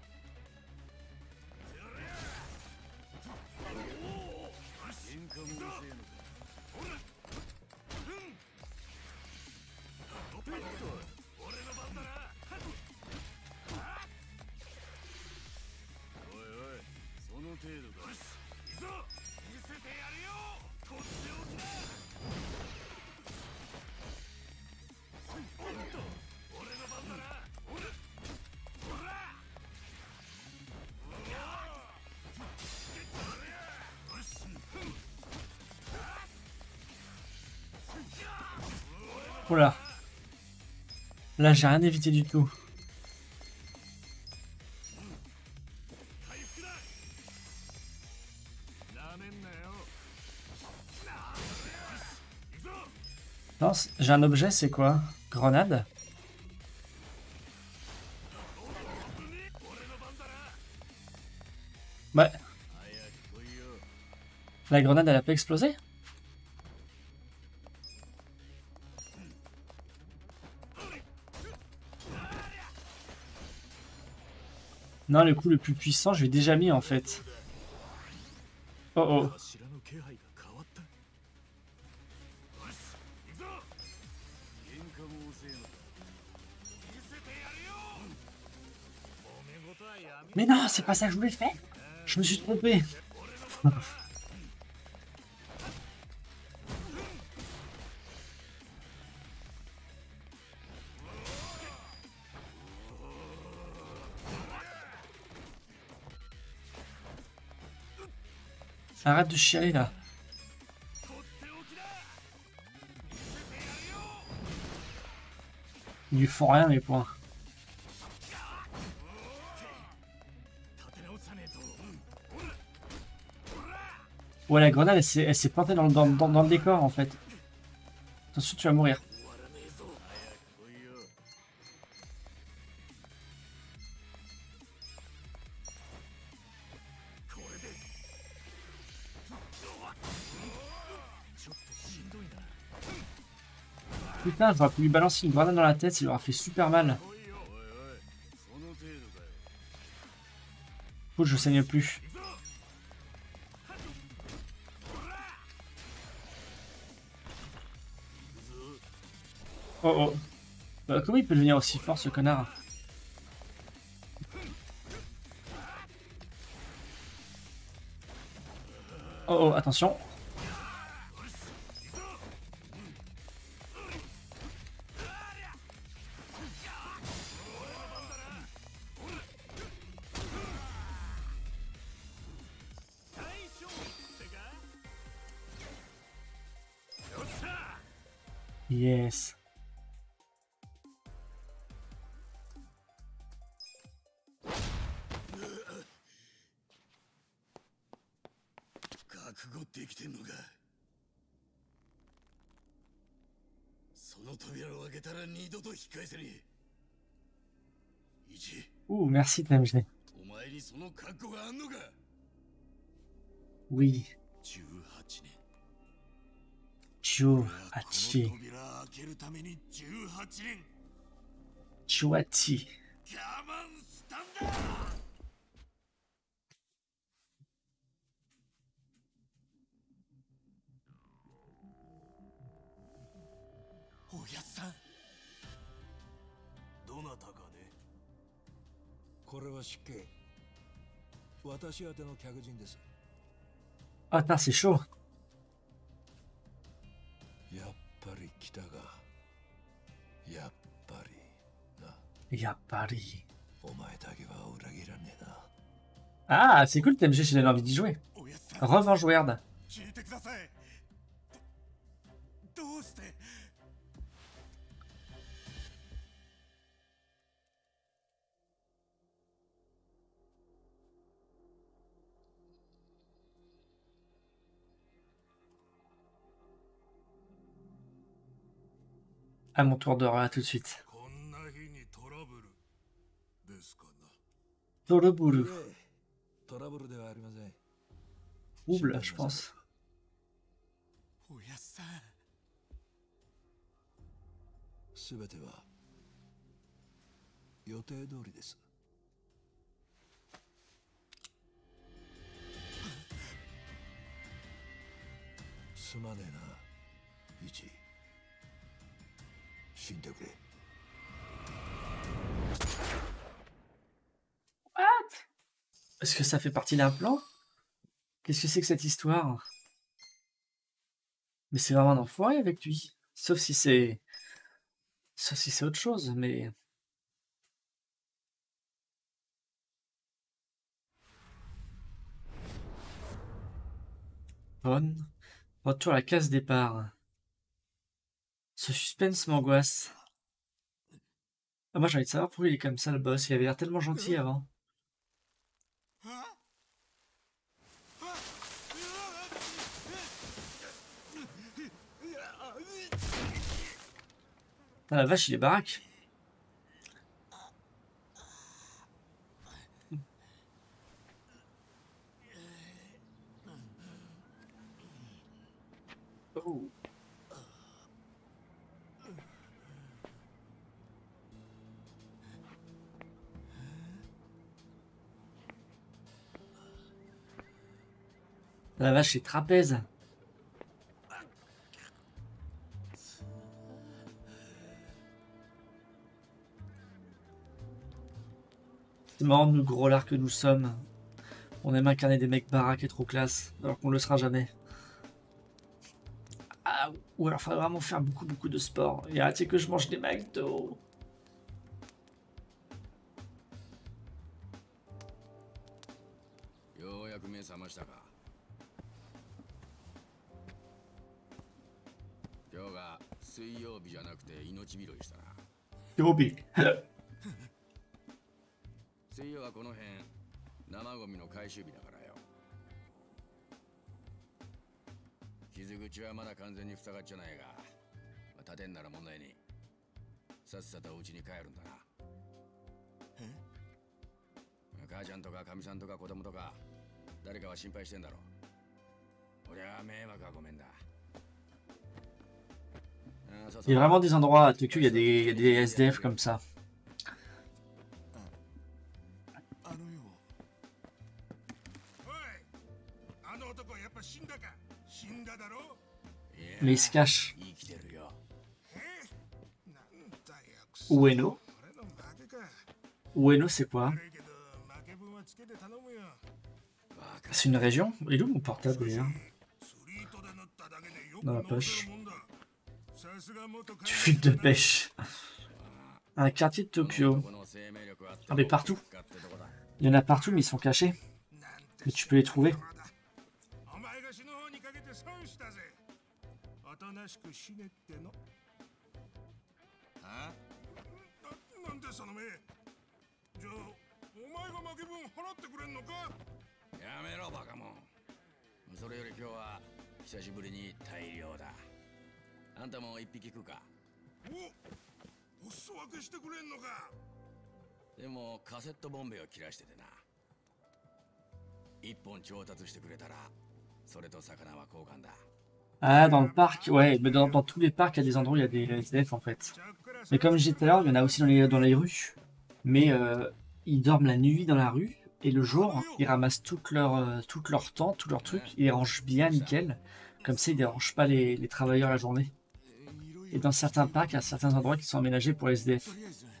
Oula. Là, j'ai rien évité du tout. Non, j'ai un objet, c'est quoi? Grenade? Ouais. La grenade, elle a pas explosé? Non, le coup le plus puissant, je l'ai déjà mis en fait. Oh oh. Mais non, c'est pas ça que je voulais faire. Je me suis trompé. Arrête de chialer là. Ils lui font rien mes points. Ouais, la grenade elle s'est plantée dans, dans, dans, dans le décor en fait. Attention, tu vas mourir. putain, j'aurais pu lui balancer une grenade dans la tête, ça lui aura fait super mal. おいおい、その程度かよ。 Faut que je saigne plus. Oh oh. Bah, comment il peut devenir aussi fort ce connard? Oh oh, attention. Yes. Ouh, merci T M G. Oui. Chuhachi. Chuhachi. Ah, putain, c'est chaud. Yappari. Ah, c'est cool T M G, j'ai envie d'y jouer. Revanche Weird. 聞いてください。どどうして。 À mon tour de rat tout de suite. こんな日にトラブルですかな。 Toroburu. トラブルではありません。 Trouble, je pense. おやっさん。 すべては予定通りです。すまねえな、イチ。死んでくれ。 What? Est-ce que ça fait partie d'un plan? Qu'est-ce que c'est que cette histoire? Mais c'est vraiment un enfoiré avec lui. Sauf si c'est... Sauf si c'est autre chose, mais... Bonne. Retour à la case départ. Ce suspense m'angoisse. Ah, moi j'ai envie de savoir pourquoi il est comme ça le boss. Il avait l'air tellement gentil avant. Ah la vache, il est baraque. Oh. La vache, c'est trapèze. C'est marrant, nous gros lards que nous sommes. On aime incarner des mecs baraques et trop classe, alors qu'on le sera jamais. Ah, ou alors faudrait vraiment faire beaucoup beaucoup de sport. Et arrêtez que je mange des McDo. Yobi. 水曜はこの辺生ゴミの回収日だからよ。傷口はまだ完全に塞がっちゃないが、まあ、立てんなら問題ねえ。さっさとお家に帰るんだな。え？母ちゃんとかかみさんとか子供とか誰かは心配してんだろ。俺は迷惑はごめんだ。 Il y a vraiment des endroits à Tokyo, il y a des, il y a des S D F comme ça. あのよ。おい、あの男はやっぱ死んだか。死んだだろ。 Mais il se cache. 生きてるよ。 なんだよ。くそ Ueno. 俺の負けか。 Ueno, c'est quoi? 悪いけど負け分はつけて頼むよ。 C'est une région? Il est où mon portable d'ailleurs? 釣り糸で塗っただけでよく Dans la 治せ poche. るもんだ。さすが元 Du fil de pêche. Un quartier de Tokyo. Ah mais partout. Il y en a partout mais ils sont cachés. Et tu peux les trouver. お前が死ぬ方にかけて損したぜ。おとなしく死ねっての。 あ？ な、なんでその目。じゃあ、お前が負け分払ってくれんのか。 やめろバカモン。それより今日は久しぶりに大量だ。あんたも一匹食うか。 お、お裾分けしてくれんのか。 でもカセットボンベを切らしててな。一本調達してくれたら、それと魚は交換だ。 Ah, dans le parc, ouais, mais dans, dans tous les parcs, il y a des endroits où il y a des S D F en fait. Mais comme je disais tout à l'heure, il y en a aussi dans les, dans les rues. Mais euh, ils dorment la nuit dans la rue et le jour, ils ramassent toute leur, euh, toute leur temps, tous leurs trucs, ils les rangent bien nickel. Comme ça, ils ne dérangent pas les, les travailleurs la journée. Et dans certains parcs, il y a certains endroits qui sont aménagés pour les S D F.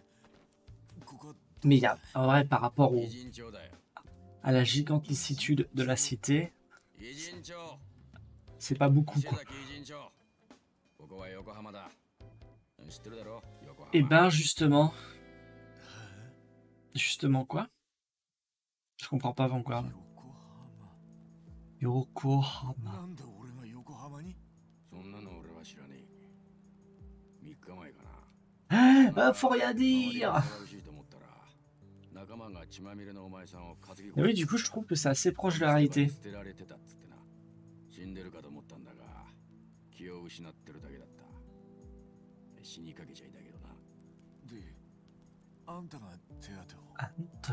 Mais il y a, en vrai, par rapport au, à la giganticitude de la cité, c'est pas beaucoup quoi. Et ben justement, justement quoi? Je comprends pas encore. Yokohama. なんで俺が横浜に。 そんなの俺は知らねえ。みっかまえかな。 Ah, faut rien dire. Et oui, du coup, je trouve que c'est assez proche de la réalité. 死んでるかと思ったんだが、気を失ってるだけだった。死にかけちゃいたけどな。 で、あんたが手当てを。 Ah,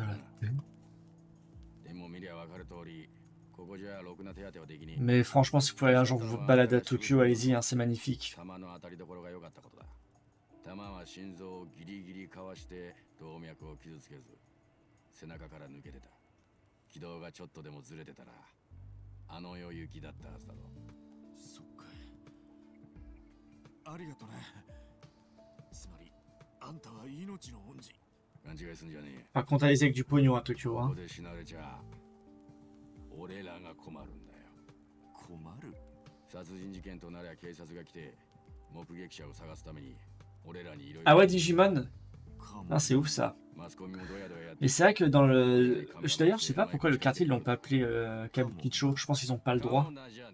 deも見りゃわかる通り、ここじゃろくな手当てはできねえ。 mais franchement, si vous pouvez aller un jour vous balader à Tokyo, allez-y, hein, c'est magnifique. 弾の当たりどころが良かったことだ。弾は心臓をギリギリかわして動脈を傷つけず、背中から抜けてた。軌道がちょっとでもずれてたら、あの世行きだったはずだろ。 そっか。ありがとね。つまり、あんたは命の恩人。 勘違いすんじゃねえ。 Par contre, allez-y avec du pognon à Tokyo. こ Hein. こで死なれちゃ、俺らが困るんだよ。 困る。 殺人事件となりゃ警察が来て、目撃者を探すために、俺らにいろいろ。 Ah ouais, Digimon. Ah, c'est ouf ça. Mais c'est vrai que dans le... D'ailleurs, je sais pas pourquoi le quartier ils l'ont pas appelé euh, Kabukicho. Je pense qu'ils ont pas le droit.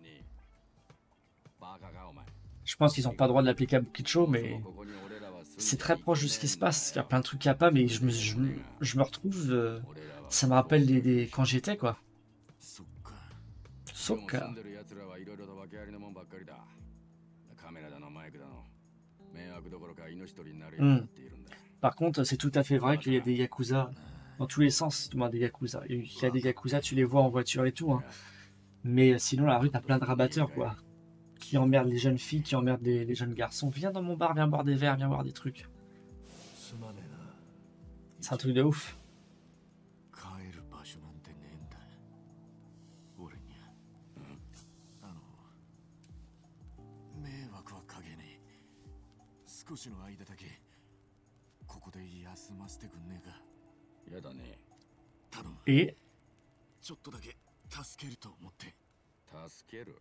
Je pense qu'ils ont pas le droit de l'appeler Kabukicho, mais c'est très proche de ce qui se passe. Il y a plein de trucs qu'il n'y a pas, mais je me, je, me- je me retrouve... euh, Ça me rappelle des, des... quand j'y étais, quoi. そっか。 Soka. 住んでる奴らはいろいろと訳ありのもんばっかりだ。カメラだのマイクだの。迷惑どころか命取りになるようになっているんだ。 Par contre, c'est tout à fait vrai qu'il y a des Yakuza dans tous les sens. Du moins, des Yakuza. Il y a des Yakuza, tu les vois en voiture et tout. Hein. Mais sinon, la rue, t'as plein de rabatteurs, quoi. Qui emmerdent les jeunes filles, qui emmerdent les, les jeunes garçons. Viens dans mon bar, viens boire des verres, viens boire des trucs. すまねえな。 C'est un truc de ouf. 帰る場所なんてねえんだ。俺にゃ。あの、迷惑はかけねえ。少しの間だけ、ここで休ませてくんねえか。 やだね。 頼む。 Et ちょっとだけ助けると思って。 助ける。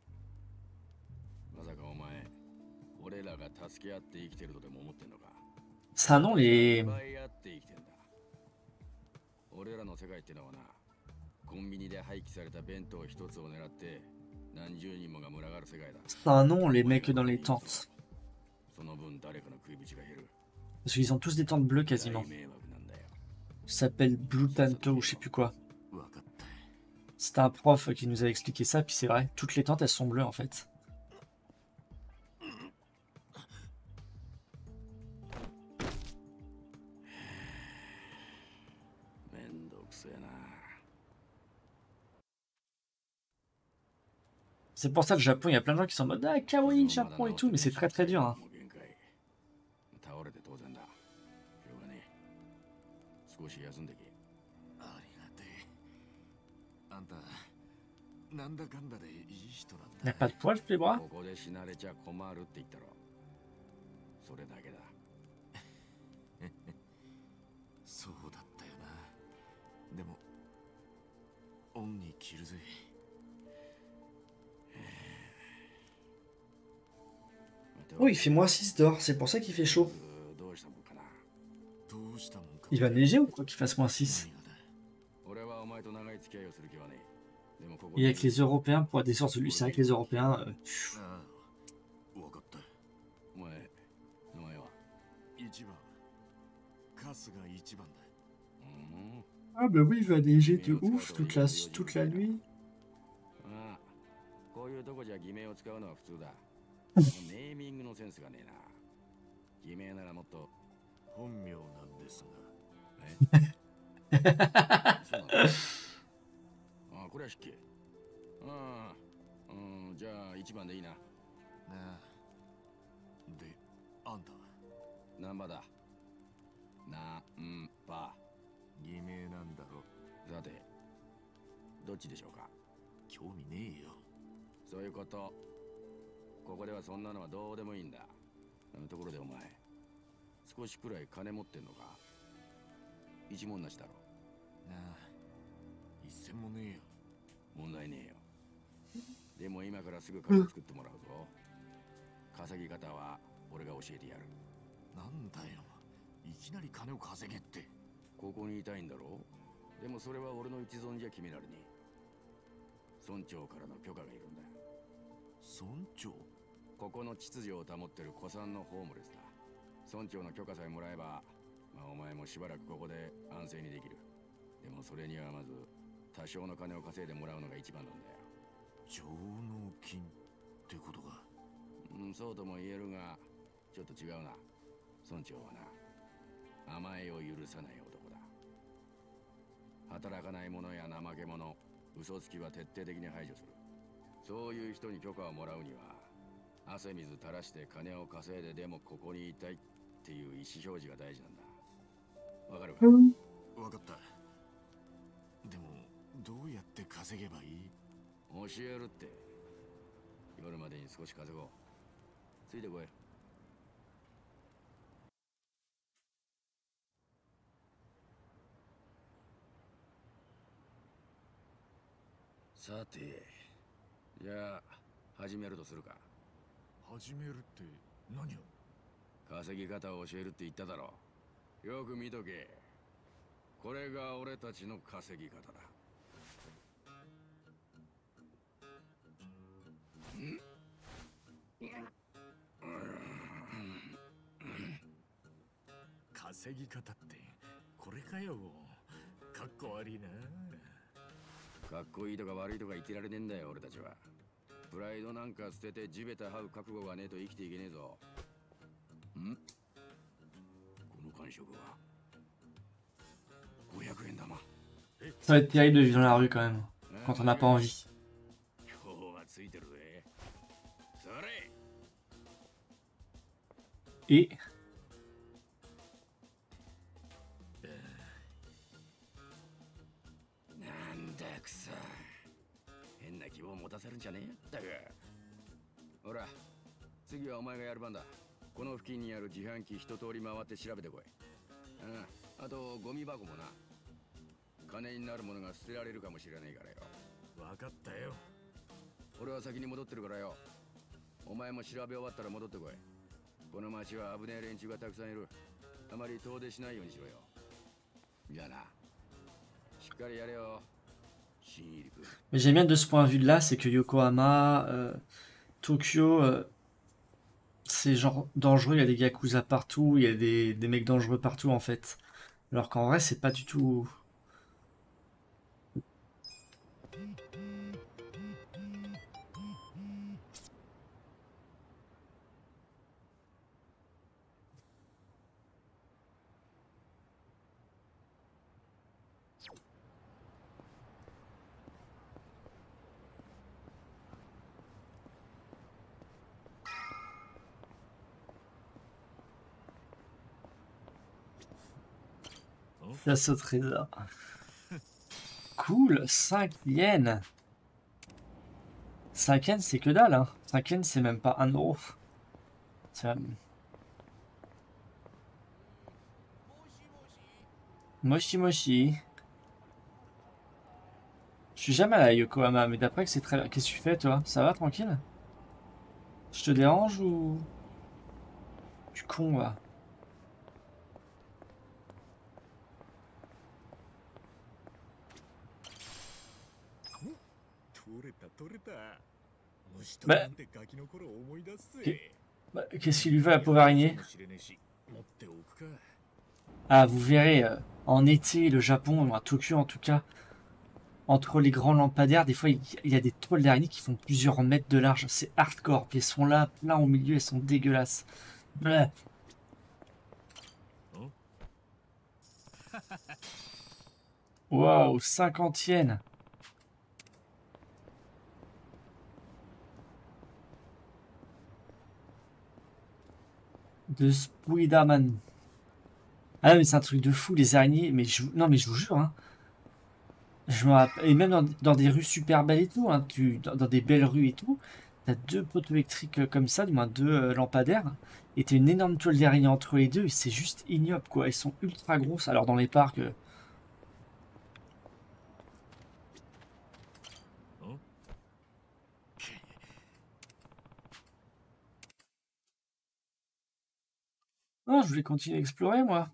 まさかお前、俺らが助け合って生きてるとでも思ってんのか。 c'est un nom, les... 奪い合って生きてんだ。俺らの世界ってのはな、コンビニで廃棄された弁当一つを狙って何十人もが群がる世界だ。 C'est un nom, les mecs dans les tentes. その分誰かの食い口が減る。 Parce qu'ils ont tous des tentes bleues quasiment. 大迷惑なんだよ。 Ça s'appelle Blue Tanto ou je sais plus quoi. わかった。 C'était un prof qui nous a expliqué ça, puis c'est vrai. Toutes les tentes, elles sont bleues en fait. めんどくせえな。 C'est pour ça que le Japon, il y a plein de gens qui sont en mode ah, kawaii, Japon et tout, mais c'est très très dur. Hein. 少し休んでけ。 ありがてえ。あんたなんだかんだでいい人なん Il n'y a だ。 pas de poils sous les bras? ここで死なれちゃ困るって言ったろ。それだけだ。 そうだったよな。でも恩に着るぜ。 Oh, il fait moins six dehors, c'est pour ça qu'il fait chaud. どうしたもんかな。 どうしたもんか。 Il va neiger ou quoi qu'il fasse moins six? 何がだ。 俺はお前と長い付き合いをする気はねえ。でもここ Et avec les Européens, pour la descente de lui, c'est vrai que les Européens... euh, ああ、わかった。 お前、名前は一番。春日一番だ。 うん。 Ah bah oui, il va neiger de ouf toute la, toute la nuit. ああ、こういうとこじゃ偽名を使うのは普通だ。ネーミングのセンスがねえな。偽名ならもっと。 本名なんですえそうなのああ、これは引け。ああ、うん、じゃあ一番でいいな。 が。なあ。で、あんたはナンバだ。な、ん、ば。 偽名なんだろ。 さて、どっちでしょうか。 興味ねえよ。 そういうこと。ここではそんなのはどうでもいいんだ。ところでお前、少しくらい金持ってんのか。一文なしだろ。 なあ。一銭もねえよ。 問題ねえよ。でも今からすぐ金作ってもらうぞ。稼ぎ方は俺が教えてやる。 なんだよ。いきなり金を稼げって。 ここにいたいんだろう。でもそれは俺の一存じゃ決められねえ。村長からの許可がいるんだ。 村長？ ここの秩序を保ってる古参のホームレスだ。村長の許可さえもらえば、まあ、お前もしばらくここで安静にできる。でもそれにはまず多少の金を稼いでもらうのが一番なんだよ。 上納金ってことか。 うん、そうとも言えるが、ちょっと違うな。村長はな、甘えを許さない男だ。働かない者や怠け者、嘘つきは徹底的に排除する。そういう人に許可をもらうには、汗水垂らして金を稼いででもここにいたいっていう意思表示が大事なんだ。わかるか？ わかった。でもどうやって稼げばいい？ 教えるって。夜までに少し稼ごう。ついてこい。さて、じゃあ始めるとするか。 始めるって何を？ 稼ぎ方を教えるって言っただろう。よく見とけ。これが俺たちの稼ぎ方だ。 稼ぎ方ってこれかよ。かっこ悪いな。 かっこいいとか悪いとか言ってられねえんだよ俺たちは。プライドなんか捨てて地べた這う覚悟がねえと生きていけねえぞ。ん？この感触はごひゃくえん玉。 Ça va être terrible de vivre dans la rue quand même, quand on n'a pas envie. 今日はついてるぜ。それ。 Et なんだくそ。変な希望を持たせるんじゃねえったく。ほら、次はお前がやる番だ。この付近にある自販機一通り回って調べてこい。うん、あとゴミ箱もな。金になるものが捨てられるかもしれないからよ。 わかったよ。 俺は先に戻ってるからよ。お前も調べ終わったら戻ってこい。この町は危ねえ連中がたくさんいる。あまり遠出しないようにしろよ。じゃあな。しっかりやれよ。新入り君。 mais j'aime bien de ce point de vue là, c'est que Yokohama, euh, Tokyo, euh, c'est genre dangereux, il y a des yakuza partout, il y a des, des mecs dangereux partout en fait. Alors qu'en vrai, c'est pas du tout. Face au trésor. Cool, cinq yens. cinq yens, c'est que dalle, hein. cinq yens, c'est même pas un euro. Ça... Moshi Moshi. Je suis jamais allé à Yokohama, mais d'après que c'est très... Qu'est-ce que tu fais, toi? Ça va, tranquille? Je te dérange ou... Tu con, va. Bah... Bah, qu'est-ce qu'il lui fait, la pauvre araignée? Ah, vous verrez, euh, en été, le Japon, à Tokyo en tout cas, entre les grands lampadaires, des fois, il y a des toiles d'araignées qui font plusieurs mètres de large. C'est hardcore. Puis elles sont là, plein au milieu, elles sont dégueulasses. Bleh. Waouh, cinquante yens. De Spiderman. Ah mais c'est un truc de fou, les araignées. Mais je... Non, mais je vous jure, hein. Je me rappelle, et même dans, dans des rues super belles et tout, hein, tu, dans, dans des belles rues et tout, t'as deux poteaux électriques euh, comme ça, du moins deux euh, lampadaires, et t'as une énorme toile d'araignée entre les deux, et c'est juste ignoble, quoi. Ils sont ultra grosses. Alors dans les parcs... Euh... Non, je voulais continuer à explorer, moi.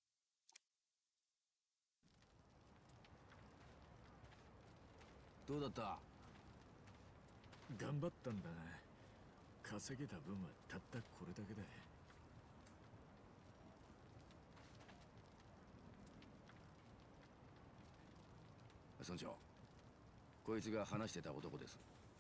村長、こいつが話してた男です。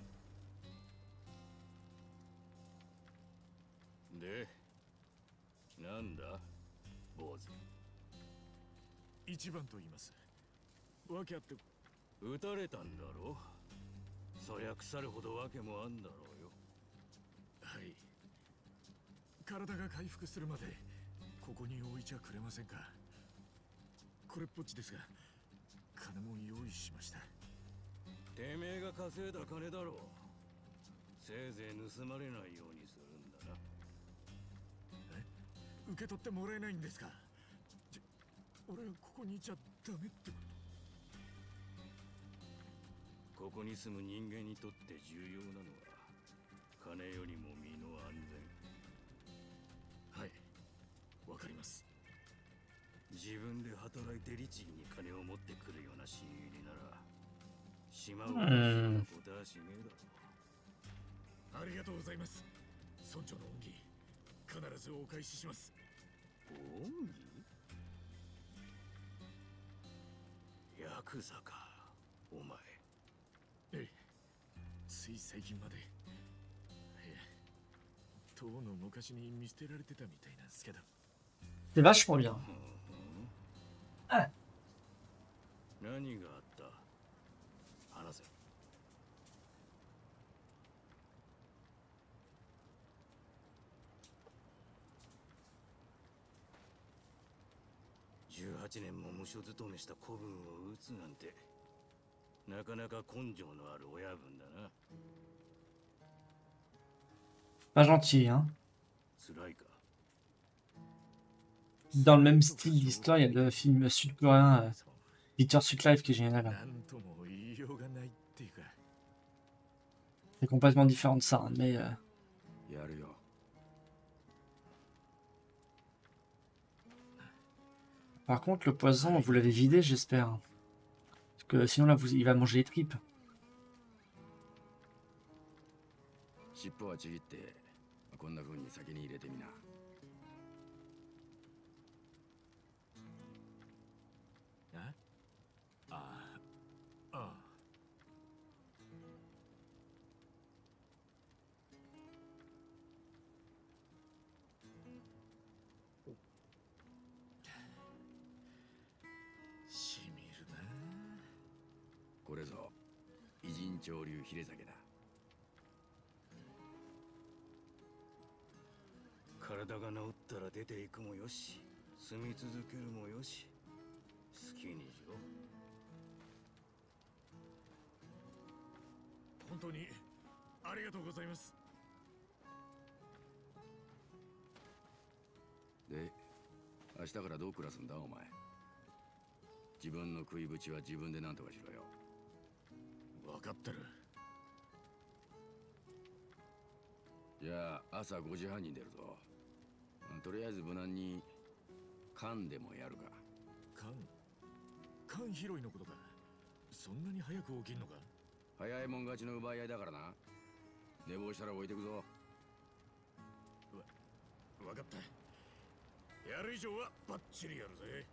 で、なんだ、坊主。 一番と言います。わけあって。 撃たれたんだろ。そりゃ腐るほどわけもあんだろうよ。 はい。体が回復するまでここに置いちゃくれませんか。これっぽっちですが。金も用意しました。 てめえが稼いだ金だろう。せいぜい盗まれないようにするんだな。 え？受け取ってもらえないんですか？じゃ、俺はここにいちゃダメってこと？ ここに住む人間にとって重要なのは金よりも身の安全。 はい、わかります。 自分で働いて律儀に金を持ってくるような新入りなら島を出すことはしねえだろう。 ありがとうございます。村長の恩義必ずお返しします。 恩義？ヤクザかお前。 ええ、つい最近まで。いや、とうの昔に見捨てられてたみたいなんですけど。 C'est vachement bien. Ah. 何があった？話せ。じゅうはちねんも無所勤めした子分を撃つなんてなかなか根性のある親分だな。 Pas gentil, hein. 辛いか。 Dans le même style d'histoire, il y a le film sud-coréen euh, Peter Sutcliffe qui est génial. C'est complètement différent de ça, hein, mais... Euh... Par contre, le poison, vous l'avez vidé, j'espère. Parce que sinon, là, vous, il va manger les tripes. 気にしろ。 本当にありがとうございます。 で、明日からどう暮らすんだお前。自分の食いぶちは自分で何とかしろよ。 分かってる。 じゃあ朝ごじはんに出るぞ。とりあえず無難に缶でもやるか。 缶缶拾いのことか。そんなに早く起きんのか。 早いもん勝ちの奪い合いだからな。寝坊したら置いてくぞ。 わ分かった。やる以上はバッチリやるぜ。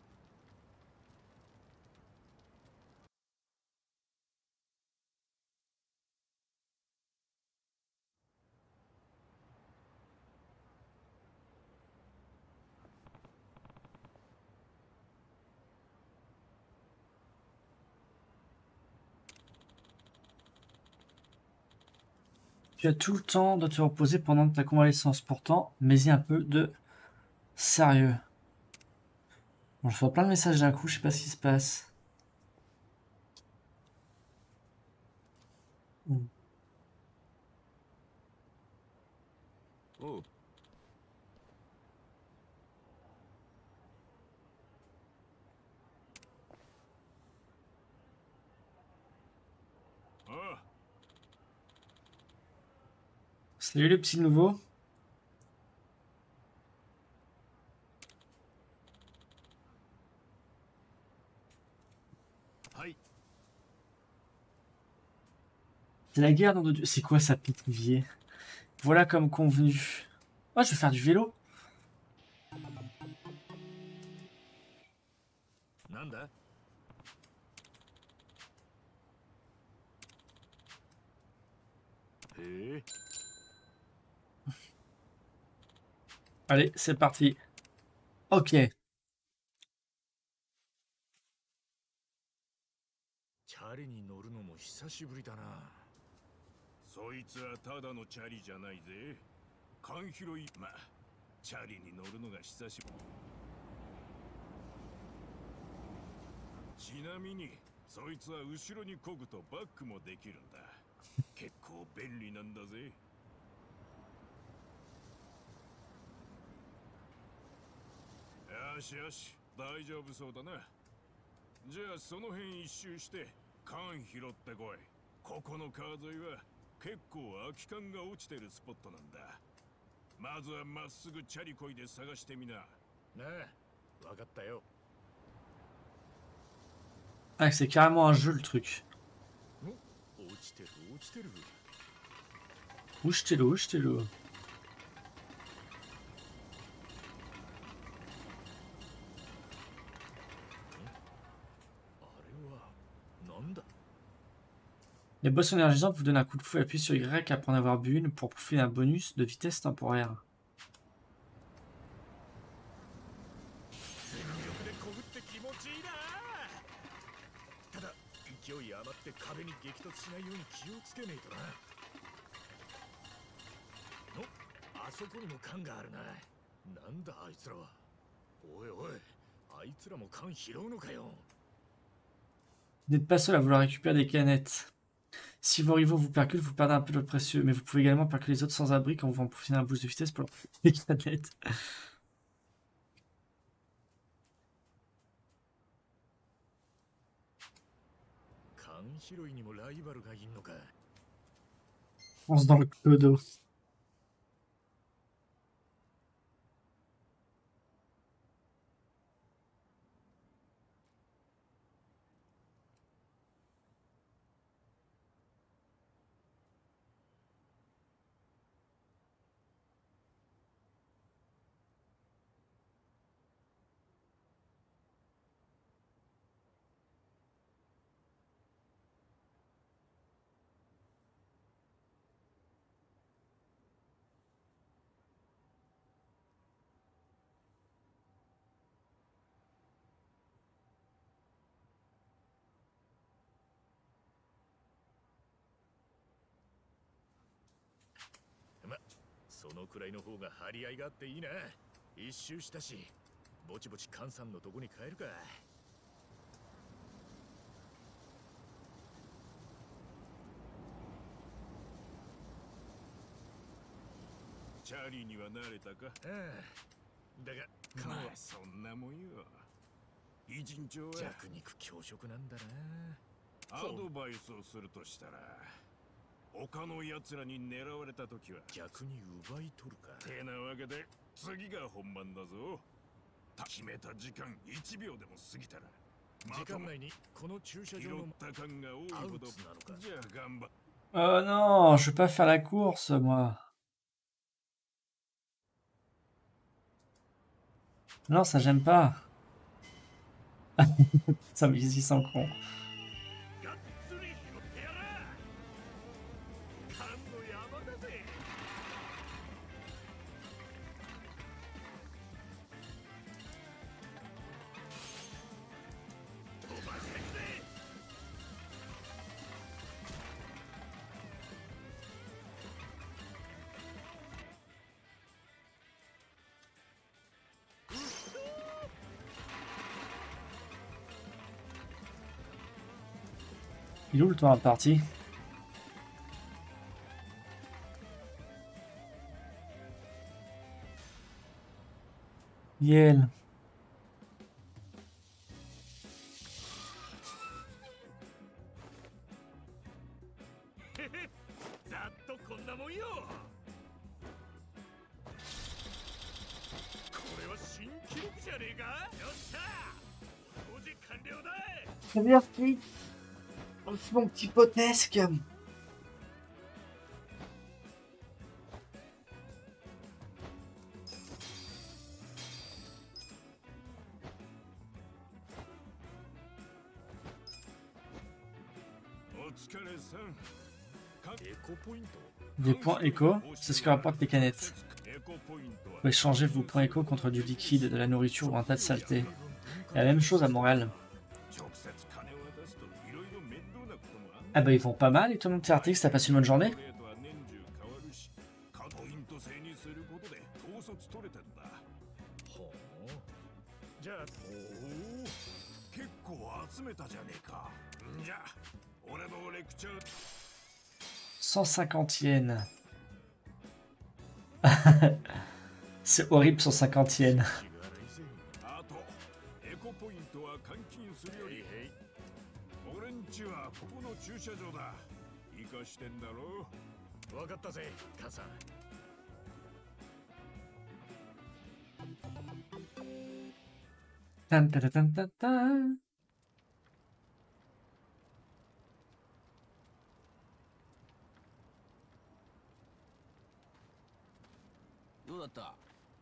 Tu as tout le temps de te reposer pendant ta convalescence. Pourtant, mais y a un peu de sérieux. Bon, je reçois plein de messages d'un coup, je sais pas ce qui se passe. Hmm. Oh. Ah. Salut les petits nouveaux. Aïe. C'est la guerre, nom de Dieu. C'est quoi ça, Pétrivier? Voilà comme convenu. Oh, je vais faire du vélo. Nanda. Eh. Allez, c'est parti. Ok. チャリに乗るのも久しぶりだな。 そいつはただのチャリじゃないぜ。缶拾い、まあチャリに乗るのが久しぶり。ちなみにそいつは後ろに漕ぐとバックもできるんだ。結構便利なんだぜ。よしよし、大丈夫そうだな。じゃあその辺一周して缶拾ってこい。ここの川沿いは結構空き缶が落ちてるスポットなんだ。まずはまっすぐチャリこいで探してみな。なあ、わかったよ。 Ah, c'est carrément un jeu le truc. 落ちてる落ちてる。 落ちてる落ちてる。Les boissons énergisantes vous donnent un coup de fouet. Appuyez sur Y après en avoir bu une pour profiter d'un bonus de vitesse temporaire. 勢い余って壁に激突しないように気をつけねえとな。の、あそこにも缶があるな。なんだあいつらは。おいおい、あいつらも缶拾うのかよ。 Vous n'êtes pas seul à vouloir récupérer des canettes. Si vos rivaux vous percutent, vous perdez un peu de précieux, mais vous pouvez également percuter les autres sans-abri quand vous en profitez d'un boost de vitesse pour leur les canettes. 拾いにもライバルがいんのか。 Fonce dans le clodo. ま、そのくらいの方が張り合いがあっていいな。一周したし、ぼちぼち菅さんのとこに帰るか。 チャーリーには慣れたか？ああ。だが、まあそんなもんよ。偉人長は弱肉強食なんだな。アドバイスをするとしたら、他の奴らに狙われた時は逆に奪い取るか。てなわけで、次が本番だぞ。決めた時間いちびょうでも過ぎたら、時間内にこの駐車場のタ感が多いほど、じゃあ頑張っ。 Oh non, je veux pas faire la course, moi. Non, ça j'aime pas. Ça mais ils sont cons. Il est où le tour de partie? Yel. C'est bien petit. Mon petit potesque. Des points écho, c'est ce que rapportent les canettes. Vous pouvez échanger vos points écho contre du liquide, de la nourriture ou un tas de saleté. Et la même chose à Montréal. Ah bah ils vont pas mal et toi mon petit Artix, t'as passé une bonne journée? cent cinquante yens. C'est horrible cent cinquante yens. Tan, tan, tan, tan, tan. どうだった？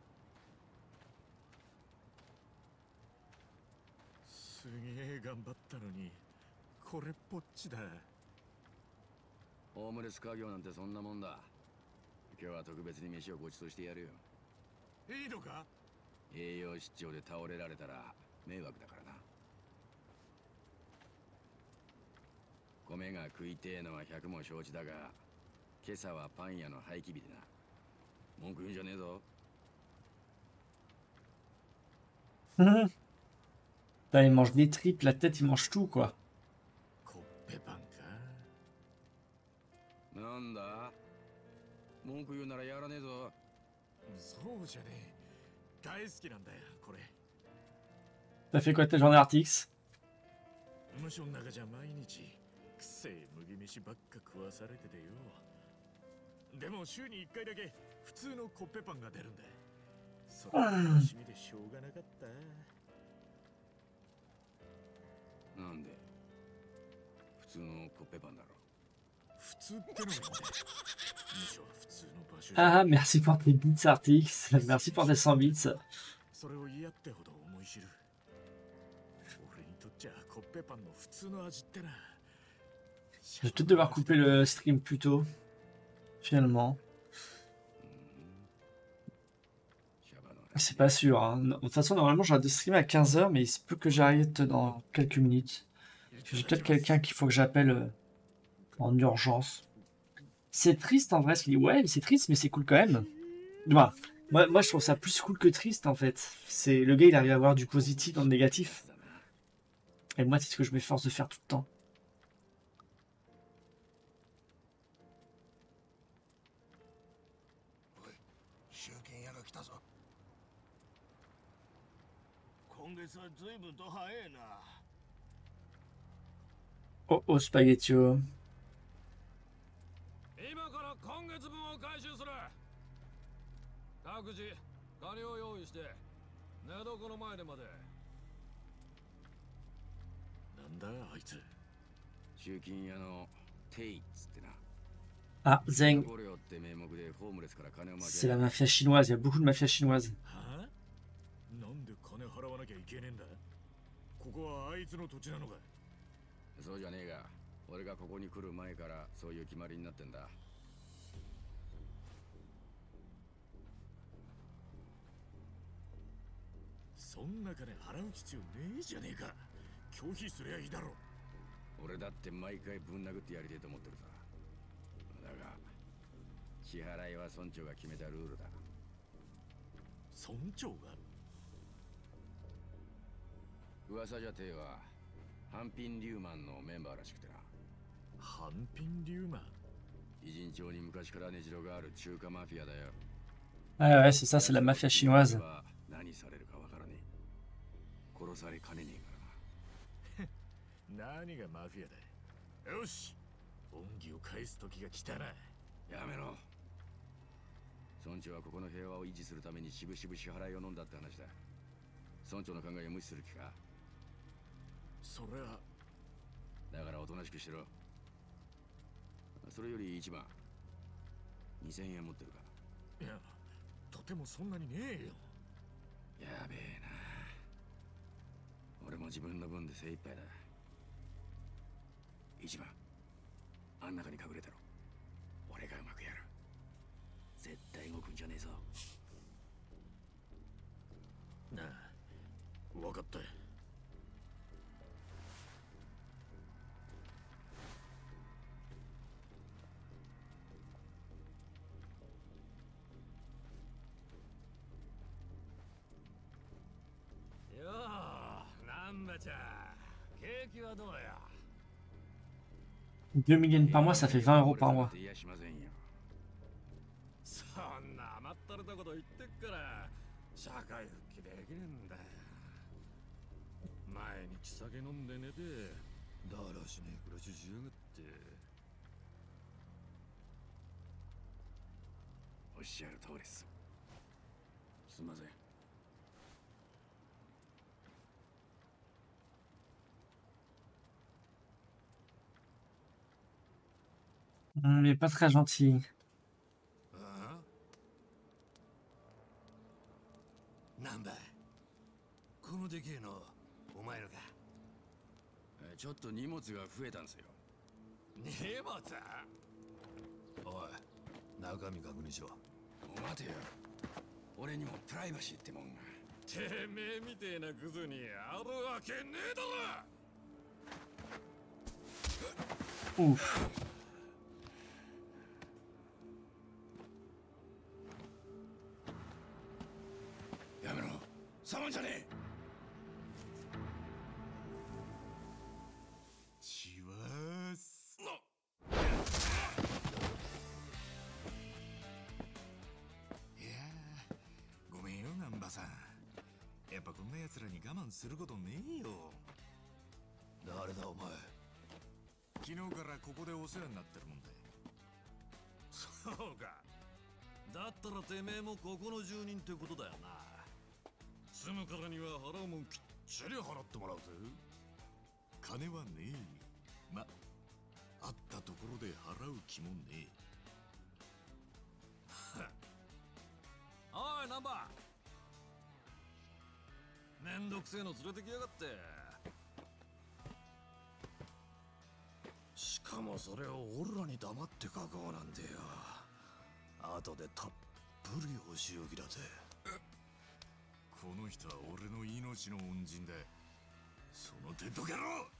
すげえ頑張ったのにこれっぽっちだ。 ホームレス家業なんてそんなもんだ。今日は特別に飯をごちそうしてやるよ。 いいのか？ 栄養失調で倒れられたら迷惑だからな。米が食いてえのは百も承知だが、今朝はパン屋の廃棄日でな。文句言うんじゃねえぞ。 Là, il mange des tripes, la tête, il mange tout, quoi. コッペパンか。 なんだ？文句言うならやらねえぞ。 そうじゃねえ。大好きなんだよ、これ。 T'as fait quoi ta journée, Artix? 無所の中じゃ毎日くせえ麦飯ばっか食わされててよ。でも週にいっかいだけ普通のコッペパンが出るんだ。それが楽しみでしょうがなかった。 なんで？普通のコッペパンだろ。 普通ってのがいいんだよ。むしろ普通の場所。 Ah, merci pour tes bits, Artix. Merci pour tes cent bits. それを嫌ってほど思い知る。俺にとっちゃコッペパンの普通の味ってな。 Je vais peut-être devoir couper le stream plus tôt. Finalement. C'est pas sûr. Hein. De toute façon, normalement, j'arrête de streamer à quinze heures, mais il se peut que j'arrête dans quelques minutes. J'ai peut-être quelqu'un qu'il faut que j'appelle euh, en urgence. C'est triste en vrai, ce qu'il dit. Ouais, c'est triste, mais c'est cool quand même. Bah, moi, moi, je trouve ça plus cool que triste en fait. C'est le gars, il arrive à avoir du positif dans le négatif. Et moi, c'est ce que je m'efforce de faire tout le temps. 屋が来たぞ。今月は随分と早いな。 Oh oh, spaghettio. 今から今月分を回収する。各自金を用意して寝床の前でまで。 なんだあいつ。集金屋のテイっつってな。 Ah, Zeng. 捕虜って名目でホームレスから金を巻き C'est 上 la げ mafia chinoise, il y a beaucoup de mafia chinoise. はあ？なんで金払わなきゃいけねえんだ？ここはあいつの土地なのか？ そうじゃねえが、俺がここに来る前からそういう決まりになってんだ。 そんな金払う必要ねえじゃねえか。拒否すりゃいいだろ。 俺だって毎回ぶん殴ってやりてえと思ってるさ。だが支払いは村長が決めたルールだ。 村長が？ 噂じゃてえはハンピン・リューマンのメンバーらしくてな。 ハンピン・リューマン？ 偉人町に昔から根城がある中華マフィアだよ。 Ah ouais, c'est ça, c'est la mafia chinoise. 何されるかわからねえ。殺されかねねえからな。 何がマフィアだ。よし、恩義を返す時が来たな。 やめろ。村長はここの平和を維持するためにしぶしぶ支払いを飲んだって話だ。村長の考えを無視する気か？ それはだからおとなしくしろ。それより一番にせんえん持ってるか？ いや、とてもそんなにねえよ。 やべえな。俺も自分の分で精一杯だ。一番あん中に隠れてろ。俺がうまくやる。絶対動くんじゃねえぞ。 なあ、分かった。よう、なんばちゃん、景気はどうや。 deux mille yens par mois, ça fait vingt euros par mois. いやしませんよ。 そんな甘ったれたこと言ってっから社会復帰できねえんだよ。毎日酒飲んで寝てだらしねえ暮らししやがって。 おっしゃる通りです。すみません。 Hum, il est pas très gentil. ああ、なんだこのでけえのお前のか。 えちょっと荷物が増えたんですよ。 荷物？おい、中身確認しろ。 待てよ。俺にもプライバシーってもんが。 てめえみてえなクズにあるわけねえだろ。 Ouf. やめろ。触んじゃねえ。 チワース。いやー、ごめんよ難波さん。やっぱこんな奴らに我慢することねえよ。誰だお前。昨日からここでお世話になってるもんで。そうか。だったらてめえもここの住人ってことだよな。住むからには払うもんきっちり払ってもらうぜ。金はねえ。ま、あったところで払う気もねえ。おい、ナンバー。めんどくせえの連れてきやがって。しかもそれを俺らに黙って書こうなんてよ。後でたっぷりお仕置きだぜ。この人は俺の命の恩人だ。その手どけろ。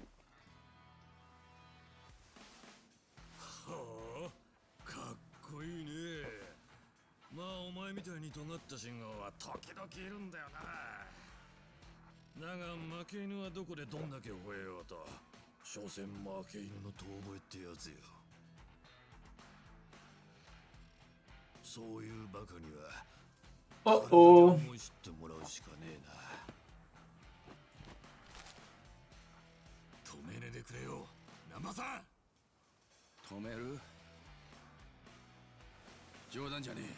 はあ、かっこいいね。まあお前みたいに尖った信号は時々いるんだよな。だが負け犬はどこでどんだけ吠えようと所詮負け犬の遠吠えってやつよ。そういうバカには Oh oh. 思い知ってもらうしかねえな。止めねでくれよ、南波さん。止める？冗談じゃね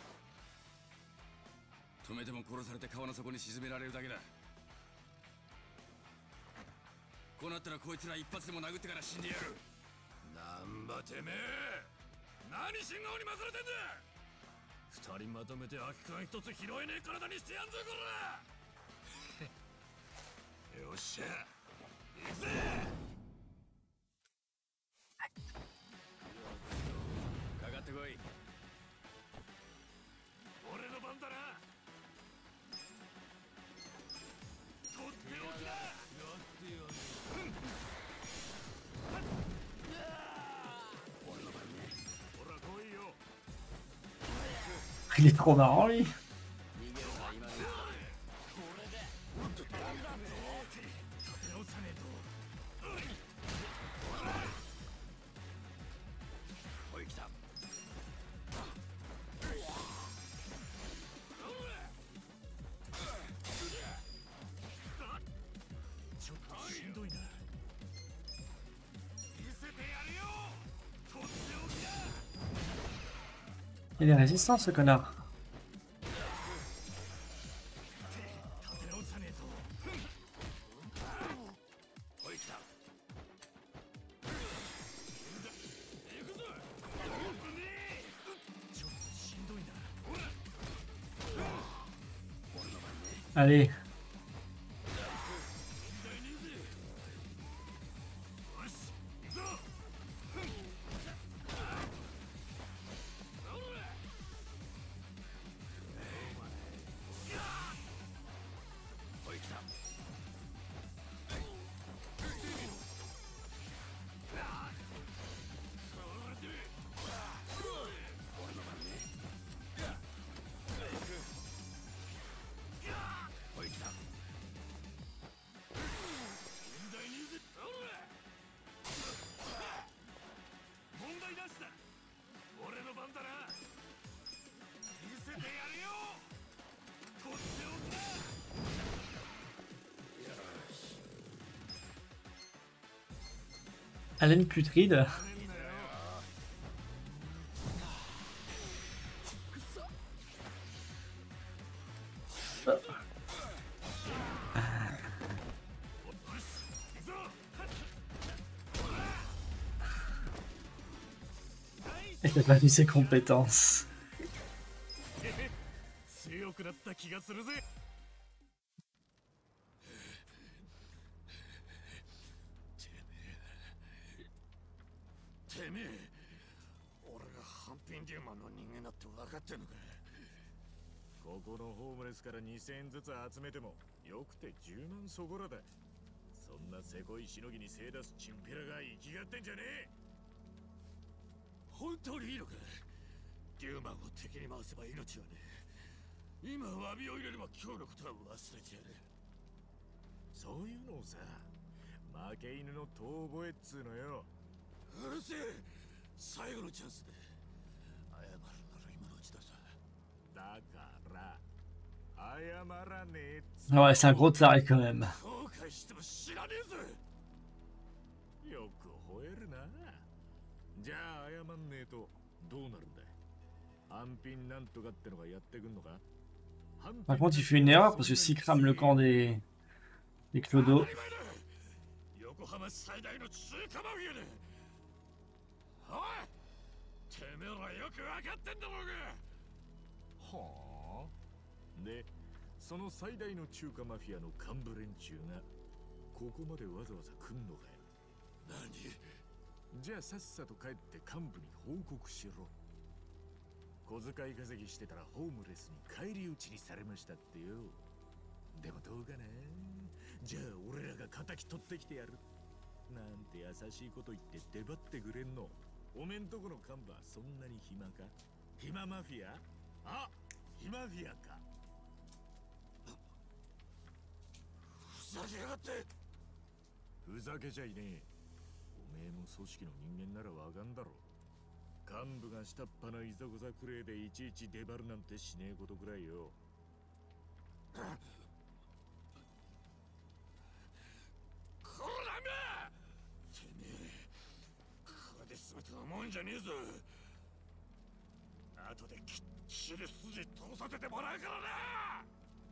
え。止めても殺されて川の底に沈められるだけだ。こうなったらこいつら一発でも殴ってから死んでやる。なんばてめえ、何新顔に巻かれてんだ。二人まとめて空き缶一つ拾えねえ体にしてやんぞこら。よっしゃ行くぜ。かかってこい。俺の番だな。とっておきだ。やってよ。俺の番ね。ほら来いよ。 Il est trop marrant lui. ちょっとしんどいな。見せてやるよ。とっておきだ。 Il est résistant ce connard. Allez. Haleine putride. Il a pas vu ses compétences. 強くなった気がするぜ。てめえ、俺がハンピンデューマンの人間だって分かってんのか。ここのホームレスからにせんえんずつ集めてもよくてじゅうまんそこらだ。そんなせこいしのぎに精出すチンピラが生きがってんじゃねえ。本当にいいのか。デューマンを敵に回せば命はねえ。今詫びを入れれば今日のことは忘れてやる。そういうのをさ、負け犬の遠吠えっつうのよ。うるせえ、最後のチャンスで謝るなら今のうちださ。だから謝らねえっつ。 Ouais, c'est un gros taré quand même. 後悔しても知らねえぜ。よく吠えるな。じゃあ謝んねえとどうなるんだ。半品なんとかってのがやってくんのか。 Par contre, il fait une erreur parce que s'il crame le camp des, des clodos. 横浜最大の中華マフィアだ。おい、てめえらよく分かってんだろうが。はあ。で、その最大の中華マフィアの幹部連中がここまでわざわざ来んのかよ。何？じゃあさっさと帰って幹部に報告しろ。小遣い稼ぎしてたらホームレスに返り討ちにされましたってよ。でもどうかな。じゃあ俺らが敵取ってきてやるなんて優しいこと言って出張ってくれんの。おめんとこの幹部はそんなに暇か。暇マフィア。あ、暇マフィアか。ふざけやがって。ふざけちゃいねえ。おめえも組織の人間ならわかんだろ。 幹部が下っ端のいざこざくれいでいちいち出張るなんてしねえことくらいよ。 こらめ！てめえ、これで全てのもんじゃねえぞ。後できっちり筋通させてもらうからな。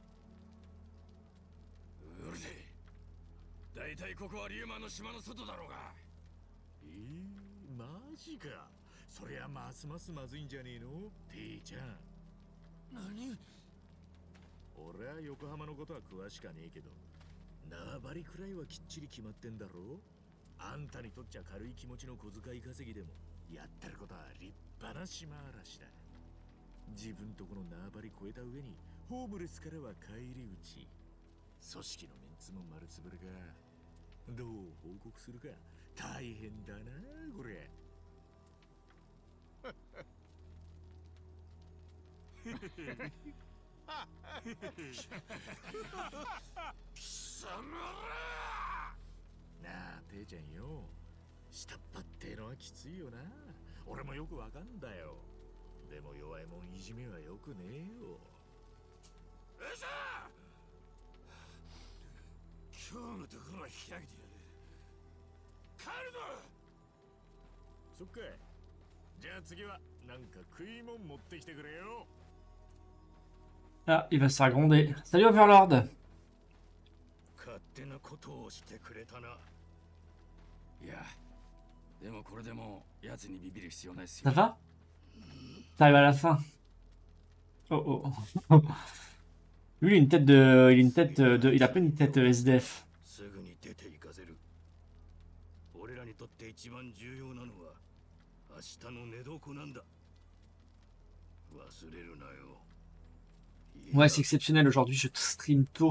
うるせえ。大体ここはリューマンの島の外だろうが。 えー、マジか。そりゃますますまずいんじゃねえの T ちゃん。 何？ 俺は横浜のことは詳しかねえけど、縄張りくらいはきっちり決まってんだろ。あんたにとっちゃ軽い気持ちの小遣い稼ぎでもやってることは立派な島嵐だ。自分とこの縄張り越えた上にホームレスからは返り討ち。組織のメンツも丸つぶれか。どう報告するか大変だなこれ。 貴様ら！ なあ、ていちゃんよ。下っ端ってのはきついよな。俺もよくわかんだよ。でも弱いもんいじめはよくねえよ。 うそ！今日のところは開けてやる。帰るぞ！ そっか。じゃあ次はなんか食いもん持ってきてくれよ。 Ah, il va se faire gronder. Salut Overlord. 勝手なことをしてくれたな。いや、でもこれでも奴にビビる必要ないっすよ。 Ça va? T'arrives à la fin. Oh oh. Lui, il a une tête de. Il a une tête de. Il a pas une tête S D F. すぐに出て行かせる。俺らにとって一番重要なのは明日の寝床なんだ。忘れるなよ。 Ouais, c'est exceptionnel. Aujourd'hui, je stream tôt.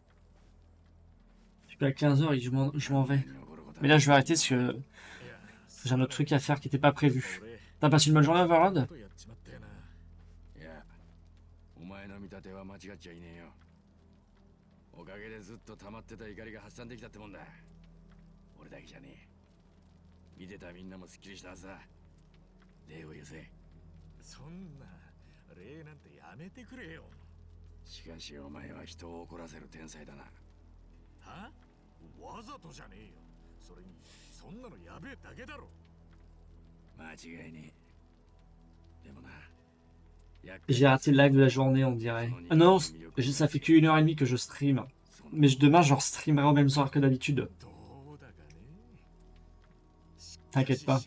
Je suis à quinze heures et je m'en je m'en vais. Mais là, je vais arrêter parce que j'ai un autre truc à faire qui n'était pas prévu. T'as passé une bonne journée, Overlord? いや、お前の見立ては間違っちゃいねえよ。おかげでずっと溜まってた怒りが発散できたってもんだ。俺だけじゃねえ。見てたみんなもすっきりしたはずだ。礼を言うぜ。 そんな礼なんてやめてくれよ。 しかしお前は人を怒らせる天才だな。 は？わざとじゃねえよ。それにそんなのやべえだけだろ。 間違いねえ。でもな。 J'ai raté le live de la journée, on dirait. Ah non, ça fait qu'une heure et demie que je stream. Mais je, demain, je streamerai au même soir que d'habitude. T'inquiète pas.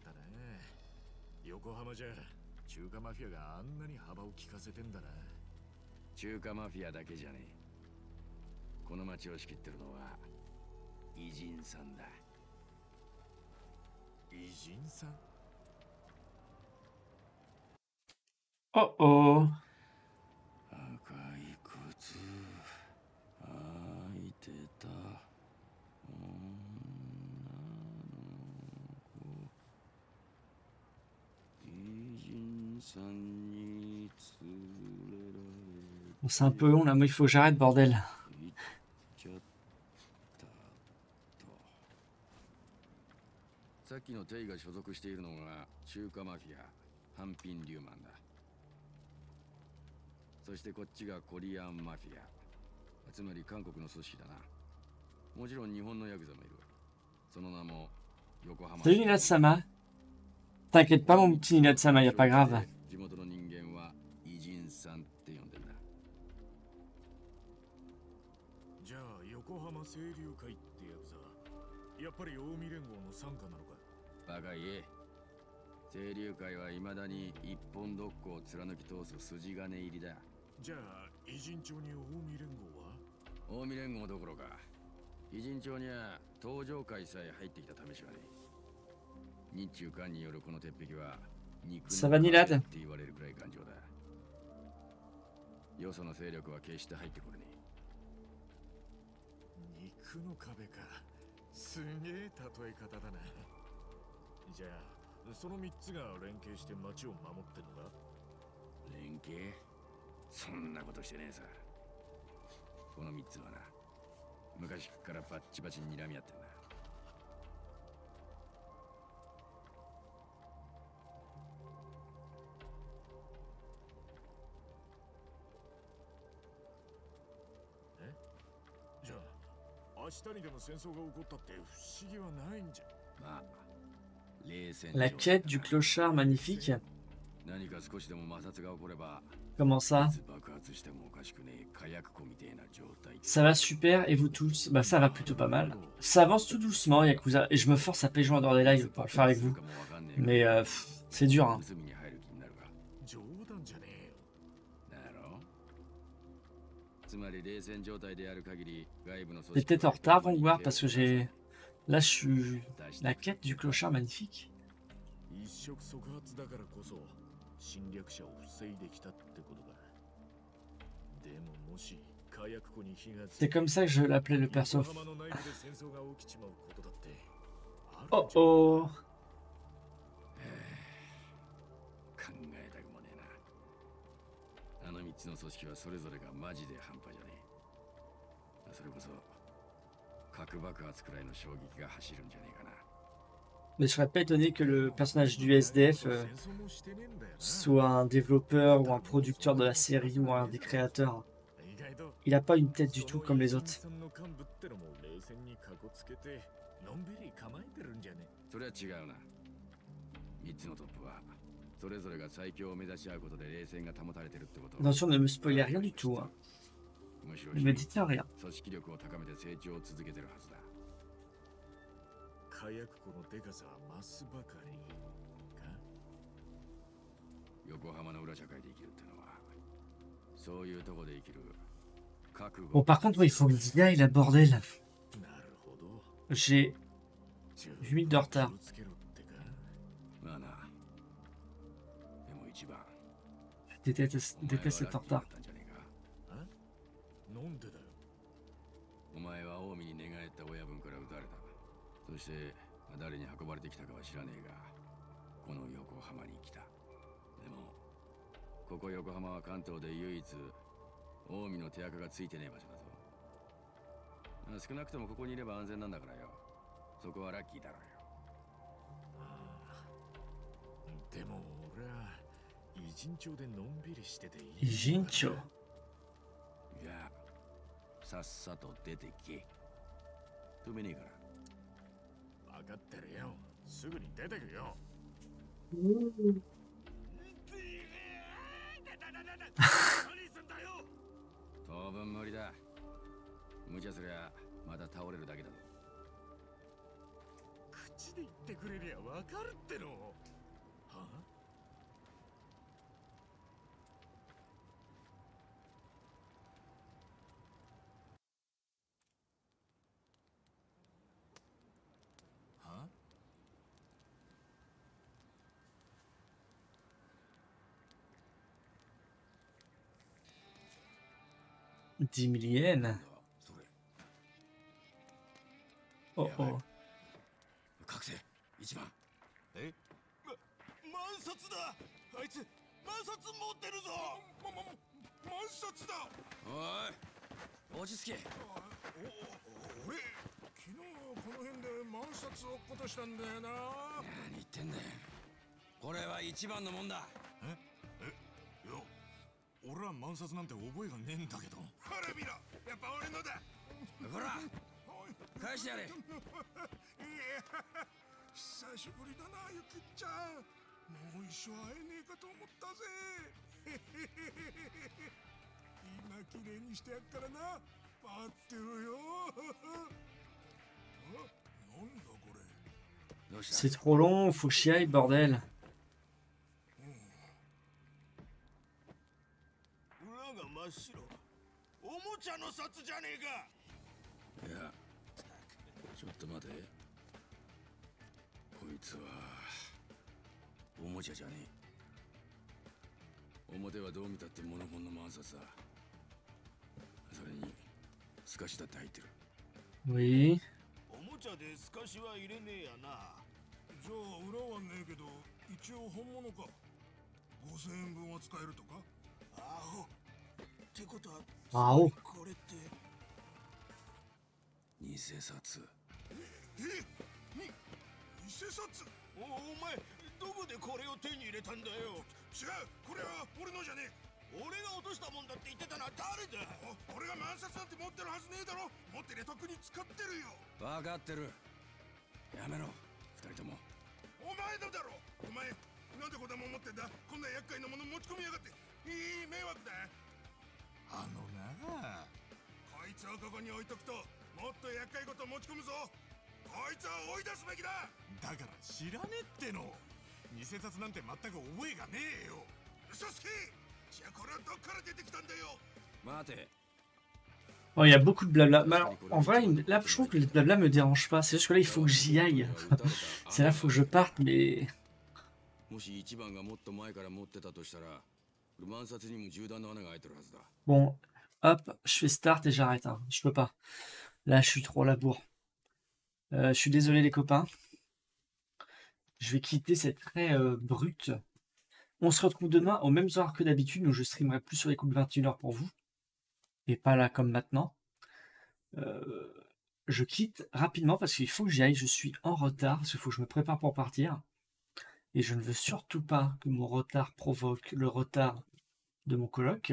横浜じゃ中華マフィアがあんなに幅を利かせてんだな。 中華マフィアだけじゃねえ。この町を仕切ってるのは偉人さんだ。 偉人さん？ Oh oh. 赤い靴開いてた女の子。偉人さんに連れられ Bon, c'est un peu long là, moi il faut que j'arrête, bordel. 行っちゃったと。さっきのテイが所属しているのが中華マフィアハンピン・リューマンだ。そしてこっちがコリアンマフィア、つまり韓国の組織だな。もちろん日本のヤクザもいる。その名も横浜。 Salut Nilad Sama. T'inquiète pas mon petit Nilad Sama, y a pas grave. 地元の人間は偉人さんって呼んでんだ。 じゃあ横浜清流会ってヤクザ、やっぱり近江連合の傘下なのか。 バカ言え。清流会は未だに一本独行を貫き通す筋金入りだ。 じゃあ偉人町に近江連合は？ 近江連合どころか偉人町には東上会さえ入ってきた試しはねえ。日中韓によるこの鉄壁は肉の壁って言われるくらい頑丈だ。よその勢力は決して入ってこれねえ。肉の壁か。すげえ例え方だな。じゃあそのみっつが連携して町を守ってんのか？ 連携？そんなことしてねえさ。このみっつはな、昔からバッチバチに睨み合ってんだ。 明日にでも戦争が起こったって不思議はないんじゃ。 まあ、冷戦 La 状態 quête du clochard magnifique. 何か少しでも摩擦が起これば、 Comment ça? いつ爆発してもおかしくねえ火薬庫みたいな状態。 Ça va super et vous tous? Bah ça va plutôt pas mal. Ça avance tout doucement Yakuza et je me force à payer dans des lives pour le faire avec vous. Mais euh, pff, c'est dur hein. 盗みに入る気になるが。 冗談じゃねえよ。 だろう。つまり冷戦状態である限り、外部の組 T'es 織 peut-être en retard Vanguard parce que j'ai... Là je suis... La quête du clochard magnifique. 一触即発だからこそ侵略者を防いできたってことだ。でももし火薬庫に火がつ C'est comme ça que je l'appelais le perso. 横浜の内部で戦争が起きちまうことだってあるん Oh じゃない oh. 考えたくもねえな。あの三つの組織はそれぞれがマジで半端じゃねえ。それこそ核爆発くらいの衝撃が走るんじゃねえかな。 Mais je serais pas étonné que le personnage du S D F euh, soit un développeur ou un producteur de la série ou un des créateurs. Il a pas une tête du tout comme les autres. それは違うな。三つのトップはそれぞれが最強を目指し合うことで冷戦が保たれてるってこと。 Attention, ne me spoilez rien du tout. Hein. むしろ Ne me dites rien. 組織力を高めて成長を続けてるはずだ。 火薬庫のデカさは増すばかりか。 横浜の裏社会で生きるってのはそういうとこで生きる覚悟。 Bon, par contre, il faut que j'y aille, la bordel. なるほど。 J'ai huit minutes de retard. 気をつけろってか。 まあな。でも一番 Je déteste, déteste être en retard. なんでだよ。 お前は近江に寝返った親分から撃たれた。そして誰に運ばれてきたかは知らねえが、この横浜に来た。でもここ横浜は関東で唯一近江の手垢がついてねえ場所だぞ。少なくともここにいれば安全なんだからよ。そこはラッキーだろうよ。 でも俺は偉人町でのんびりしてていい。 偉人町。 じゃあさっさと出てけ。止めねえから。 分かってるよ。すぐに出てくよ。 当分無理だ。無茶すりゃまた倒れるだけだぞ。 口で言ってくれりゃ分かるっての。はあ？ dix mille yens. Oh oh. 覚醒一番。 え？ま、万札だ。あいつ万札持ってるぞ。ま、ま、万札だ。 おい、落ち着け。 お、俺昨日この辺で万札落っことしたんだよな。 何言ってんだよ。これは一番のもんだ。 え？え？いや、俺は万札なんて覚えがねえんだけど。ほら見ろ、やっぱ俺のだ。 ほら、返してやれ。 いや、久しぶりだな、ゆきちゃん。もう一生会えねえかと思ったぜ。今きれいにしてやっからな。待ってろよ。あ、なんだこれ。 C'est trop long, faut que j'y aille, bordel. 裏が真っ白。おもちゃの札じゃねえか。 いや、ちょっと待て。こいつはおもちゃじゃねえ。表はどう見たってモノホンの万札だ。それに透かしだって入ってる。 Oui. おもちゃで透かしは入れねえやな。 じゃあ裏はねえけど、一応本物か。ごせんえんぶんは使えるとか。 あほ。ってことは、 あお。 これって偽札。 え？に偽札？お、お前どこでこれを手に入れたんだよ。 違う、これは俺のじゃねえ。 俺が落としたもんだって言ってたのは誰だ。 俺が万札なんて持ってるはずねえだろ。持ってりゃとっくに使ってるよ。 分かってる。やめろ、二人とも。 お前のだろ。お前なんでこんなもん持ってんだ。こんな厄介なもの持ち込みやがって。いい迷惑だ。 あのなあ、 こいつをここに置いとくともっと厄介事持ち込むぞ。こいつは追い出すべきだ。 だから知らねえっての。偽札なんて全く覚えがねえよ。 嘘つき。じゃあこれはどっから出てきたんだよ。 待て。 Bon, il y a beaucoup de blabla. Mais alors, en vrai, là, je trouve que le blabla me dérange pas. C'est juste que là, il faut que j'y aille. C'est là, il faut que je parte, mais. もし一番がもっと前から持ってたとしたら、万札にも銃弾の穴が開いてるはずだ。 Bon, hop, je fais start et j'arrête. Hein. Je peux pas. Là, je suis trop à la bourre. Euh, je suis désolé, les copains. Je vais quitter cette très euh, brute. On se retrouve demain au même soir que d'habitude, où je streamerai plus sur les coups de vingt et une heures pour vous. Et pas là comme maintenant. Euh, je quitte rapidement parce qu'il faut que j'y aille. Je suis en retard parce qu'il faut que je me prépare pour partir. Et je ne veux surtout pas que mon retard provoque le retard de mon coloc.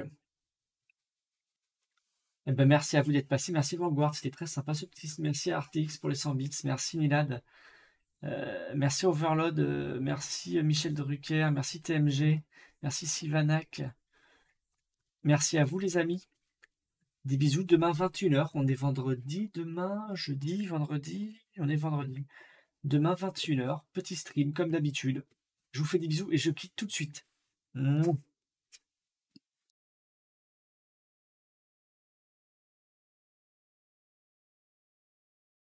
Eh ben, merci à vous d'être passé. Merci Vanguard, c'était très sympa ce petit. Merci à R T X pour les cent bits. Merci Milad. Euh, merci Overload. Euh, merci Michel Drucker. Merci T M G. Merci Sylvanac. Merci à vous les amis. Des bisous. Demain vingt et une heures. On est vendredi. Demain, jeudi, vendredi. On est vendredi. Demain vingt et une heures. Petit stream comme d'habitude. Je vous fais des bisous et je quitte tout de suite. Mouah.